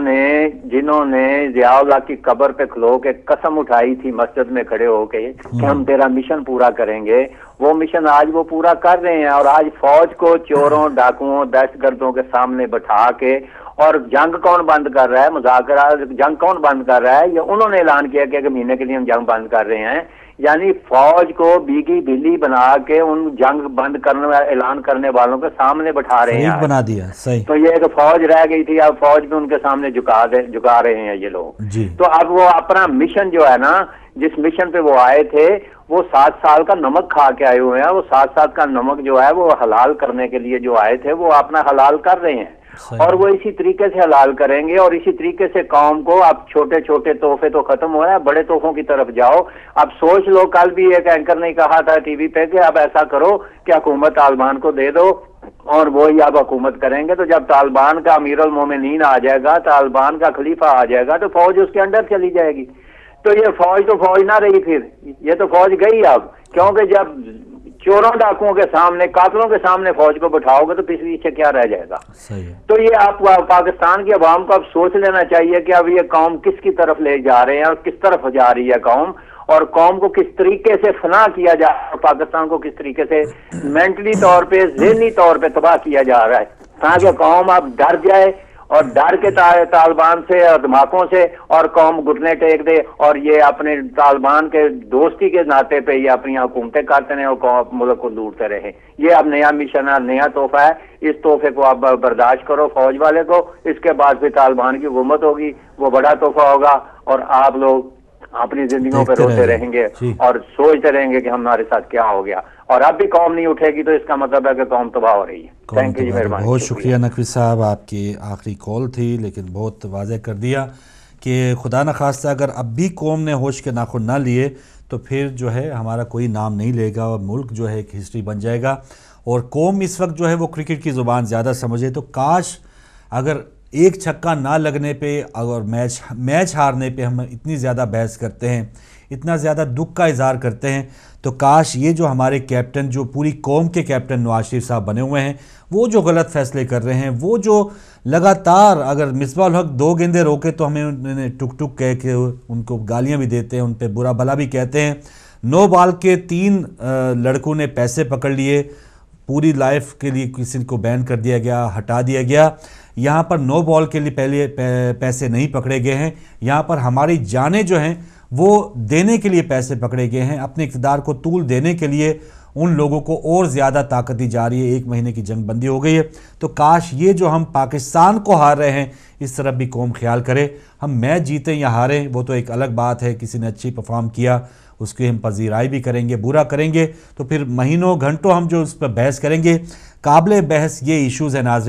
نے ضیاء اللہ کی قبر پہ کھلو کے قسم اٹھائی تھی مسجد میں کھڑے ہو کے کہ ہم تیرا مشن پورا کریں گے، وہ مشن آج وہ پورا کر رہے ہیں. اور آج فوج کو چوروں، ڈاکوؤں، دہشت گردوں کے سامنے بٹھا کے اور جنگ کون بند کر رہا ہے، مذاکرات جنگ کون بند کر رہا ہے؟ یہ انہوں نے اعلان کیا کہ ایک مہینے کے لیے ہم جنگ بند کر رہے ہیں. یعنی فوج کو بیگی بلی بنا کے ان جنگ بند کرنے اعلان کرنے والوں کے سامنے بٹھا رہے ہیں. بنا دیا. صحیح. تو یہ ایک فوج رہ گئی تھی، اب فوج بھی ان کے سامنے جھکا رہے ہیں یہ لوگ. تو اب وہ اپنا مشن جو ہے نا، جس مشن پہ وہ آئے تھے وہ 7 سال کا نمک کھا کے آئے ہوئے ہیں. وہ 7 سال کا نمک جو ہے وہ حلال کرنے کے لیے جو آئے تھے وہ اپنا حلال کر رہے ہیں اور وہ اسی طریقے سے حلال کریں گے. اور اسی طریقے سے قوم کو اب چھوٹے چھوٹے تحفے تو ختم ہو رہے ہیں، بڑے تحفوں کی طرف جاؤ. اب سوچ لو، کل بھی ایک اینکر نے کہا تھا ٹی وی پہ کہ اب ایسا کرو کہ حکومت طالبان کو دے دو اور وہی اب حکومت کریں گے. تو جب طالبان کا امیر المومنین آ جائے گا، طالبان کا خلیفہ آ جائے گا تو فوج اس کے انڈر چلی جائے گی. تو یہ فوج تو فوج نہ رہی، پھر یہ تو فوج گئی اب. کیونکہ جب چوروں ڈاکوؤں کے سامنے، قاتلوں کے سامنے فوج کو بٹھاؤ گے تو پیچھے کیا رہ جائے گا. تو یہ آپ پاکستان کی عوام کو اب سوچ لینا چاہیے کہ اب یہ قوم کس کی طرف لے جا رہے ہیں اور کس طرف جا رہی ہے قوم، اور قوم کو کس طریقے سے فنا کیا جا رہا ہے، پاکستان کو کس طریقے سے مینٹلی طور پہ، ذہنی طور پہ تباہ کیا جا رہا ہے، تاکہ قوم اب ڈر جائے اور ڈر کے طالبان سے اور دھماکوں سے اور قوم گھٹنے ٹیک دے اور یہ اپنے طالبان کے دوستی کے ناطے پہ یہ اپنی حکومتیں کرتے رہے اور ملک کو لوٹتے رہے. یہ اب نیا مشن ہے، نیا تحفہ ہے. اس تحفے کو آپ برداشت کرو فوج والے کو. اس کے بعد پھر طالبان کی حکومت ہوگی، وہ بڑا تحفہ ہوگا اور آپ لوگ اپنی زندگیوں پہ روتے رہیں گے اور سوچتے رہیں گے کہ ہمارے ساتھ کیا ہو گیا. اور اب بھی قوم نہیں اٹھے گی تو اس کا مطلب ہے کہ قوم تباہ ہو رہی ہے. تھینک یو، مہربانی. بہت شکریہ نقوی صاحب، آپ کی آخری کال تھی لیکن بہت واضح کر دیا کہ خدا نخواستہ اگر اب بھی قوم نے ہوش کے ناخن نہ لیے تو پھر جو ہے ہمارا کوئی نام نہیں لے گا اور ملک جو ہے ایک ہسٹری بن جائے گا. اور قوم اس وقت جو ہے وہ کرکٹ کی زبان زیادہ سمجھے تو کاش اگر ایک چھکا نہ لگنے پہ اور میچ ہارنے پہ ہم اتنی زیادہ بحث کرتے ہیں، اتنا زیادہ دکھ کا اظہار کرتے ہیں، تو کاش یہ جو ہمارے کیپٹن، جو پوری قوم کے کیپٹن نواز شریف صاحب بنے ہوئے ہیں، وہ جو غلط فیصلے کر رہے ہیں، وہ جو لگاتار اگر مصباح الحق 2 گیندیں روکے تو ہمیں انہیں ٹک ٹک کہہ کے ان کو گالیاں بھی دیتے ہیں، ان پہ برا بھلا بھی کہتے ہیں. 9 بال کے 3 لڑکوں نے پیسے پکڑ لیے، پوری لائف کے لیے کسی کو بین کر دیا گیا، ہٹا دیا گیا. یہاں پر 9 بال کے لیے پہلے پیسے نہیں پکڑے گئے ہیں، یہاں پر ہماری جانیں جو ہیں وہ دینے کے لیے پیسے پکڑے گئے ہیں. اپنے اقتدار کو طول دینے کے لیے ان لوگوں کو اور زیادہ طاقت دی جا رہی ہے. 1 مہینے کی جنگ بندی ہو گئی ہے. تو کاش یہ جو ہم پاکستان کو ہار رہے ہیں اس طرف بھی قوم خیال کرے. ہم میچ جیتیں یا ہاریں وہ تو ایک الگ بات ہے، کسی نے اچھی پرفارم کیا اس کی ہم پذیرائی بھی کریں گے، برا کریں گے تو پھر مہینوں گھنٹوں ہم جو اس پر بحث کریں گے. قابل بحث یہ ایشوز ہیں ناظرین،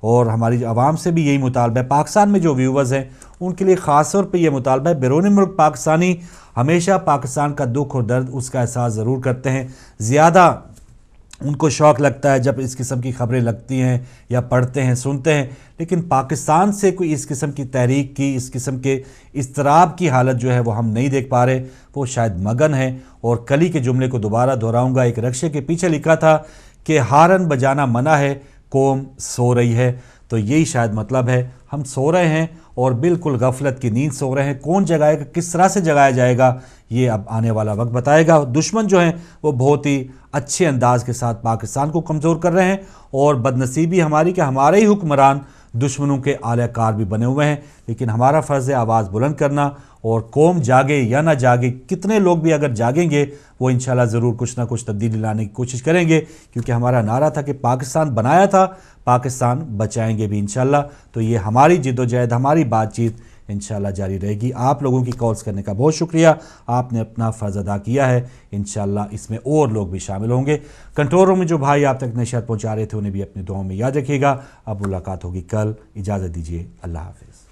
اور ہماری عوام سے بھی یہی مطالبہ ہے، پاکستان میں جو ویورز ہیں ان کے لیے خاص طور پہ یہ مطالبہ ہے، بیرون ملک پاکستانی ہمیشہ پاکستان کا دکھ اور درد اس کا احساس ضرور کرتے ہیں، زیادہ ان کو شوق لگتا ہے جب اس قسم کی خبریں لگتی ہیں یا پڑھتے ہیں سنتے ہیں، لیکن پاکستان سے کوئی اس قسم کی تحریک کی، اس قسم کے اضطراب کی حالت جو ہے وہ ہم نہیں دیکھ پا رہے، وہ شاید مگن ہے۔ اور کلی کے جملے کو دوبارہ دہراؤں گا، ایک رکشے کے پیچھے لکھا تھا کہ ہارن بجانا منع ہے، قوم سو رہی ہے، تو یہی شاید مطلب ہے، ہم سو رہے ہیں اور بالکل غفلت کی نیند سو رہے ہیں۔ کون جگائے گا، کس طرح سے جگایا جائے گا، یہ اب آنے والا وقت بتائے گا۔ دشمن جو ہیں وہ بہت ہی اچھے انداز کے ساتھ پاکستان کو کمزور کر رہے ہیں، اور بدنصیبی ہماری کہ ہمارے ہی حکمران دشمنوں کے اعلی کار بھی بنے ہوئے ہیں، لیکن ہمارا فرض ہے آواز بلند کرنا، اور قوم جاگے یا نہ جاگے، کتنے لوگ بھی اگر جاگیں گے وہ انشاءاللہ ضرور کچھ نہ کچھ تبدیلی لانے کی کوشش کریں گے، کیونکہ ہمارا نعرہ تھا کہ پاکستان بنایا تھا، پاکستان بچائیں گے بھی انشاءاللہ۔ تو یہ ہماری جد و جہد، ہماری بات چیت انشاءاللہ جاری رہے گی۔ آپ لوگوں کی کالز کرنے کا بہت شکریہ، آپ نے اپنا فرض ادا کیا ہے، انشاءاللہ اس میں اور لوگ بھی شامل ہوں گے۔ کنٹرول روم میں جو بھائی آپ تک نشریات پہنچا رہے تھے انہیں بھی اپنے دعاؤں میں یاد رکھیے گا۔ اب ملاقات ہوگی کل، اجازت دیجیے، اللہ حافظ۔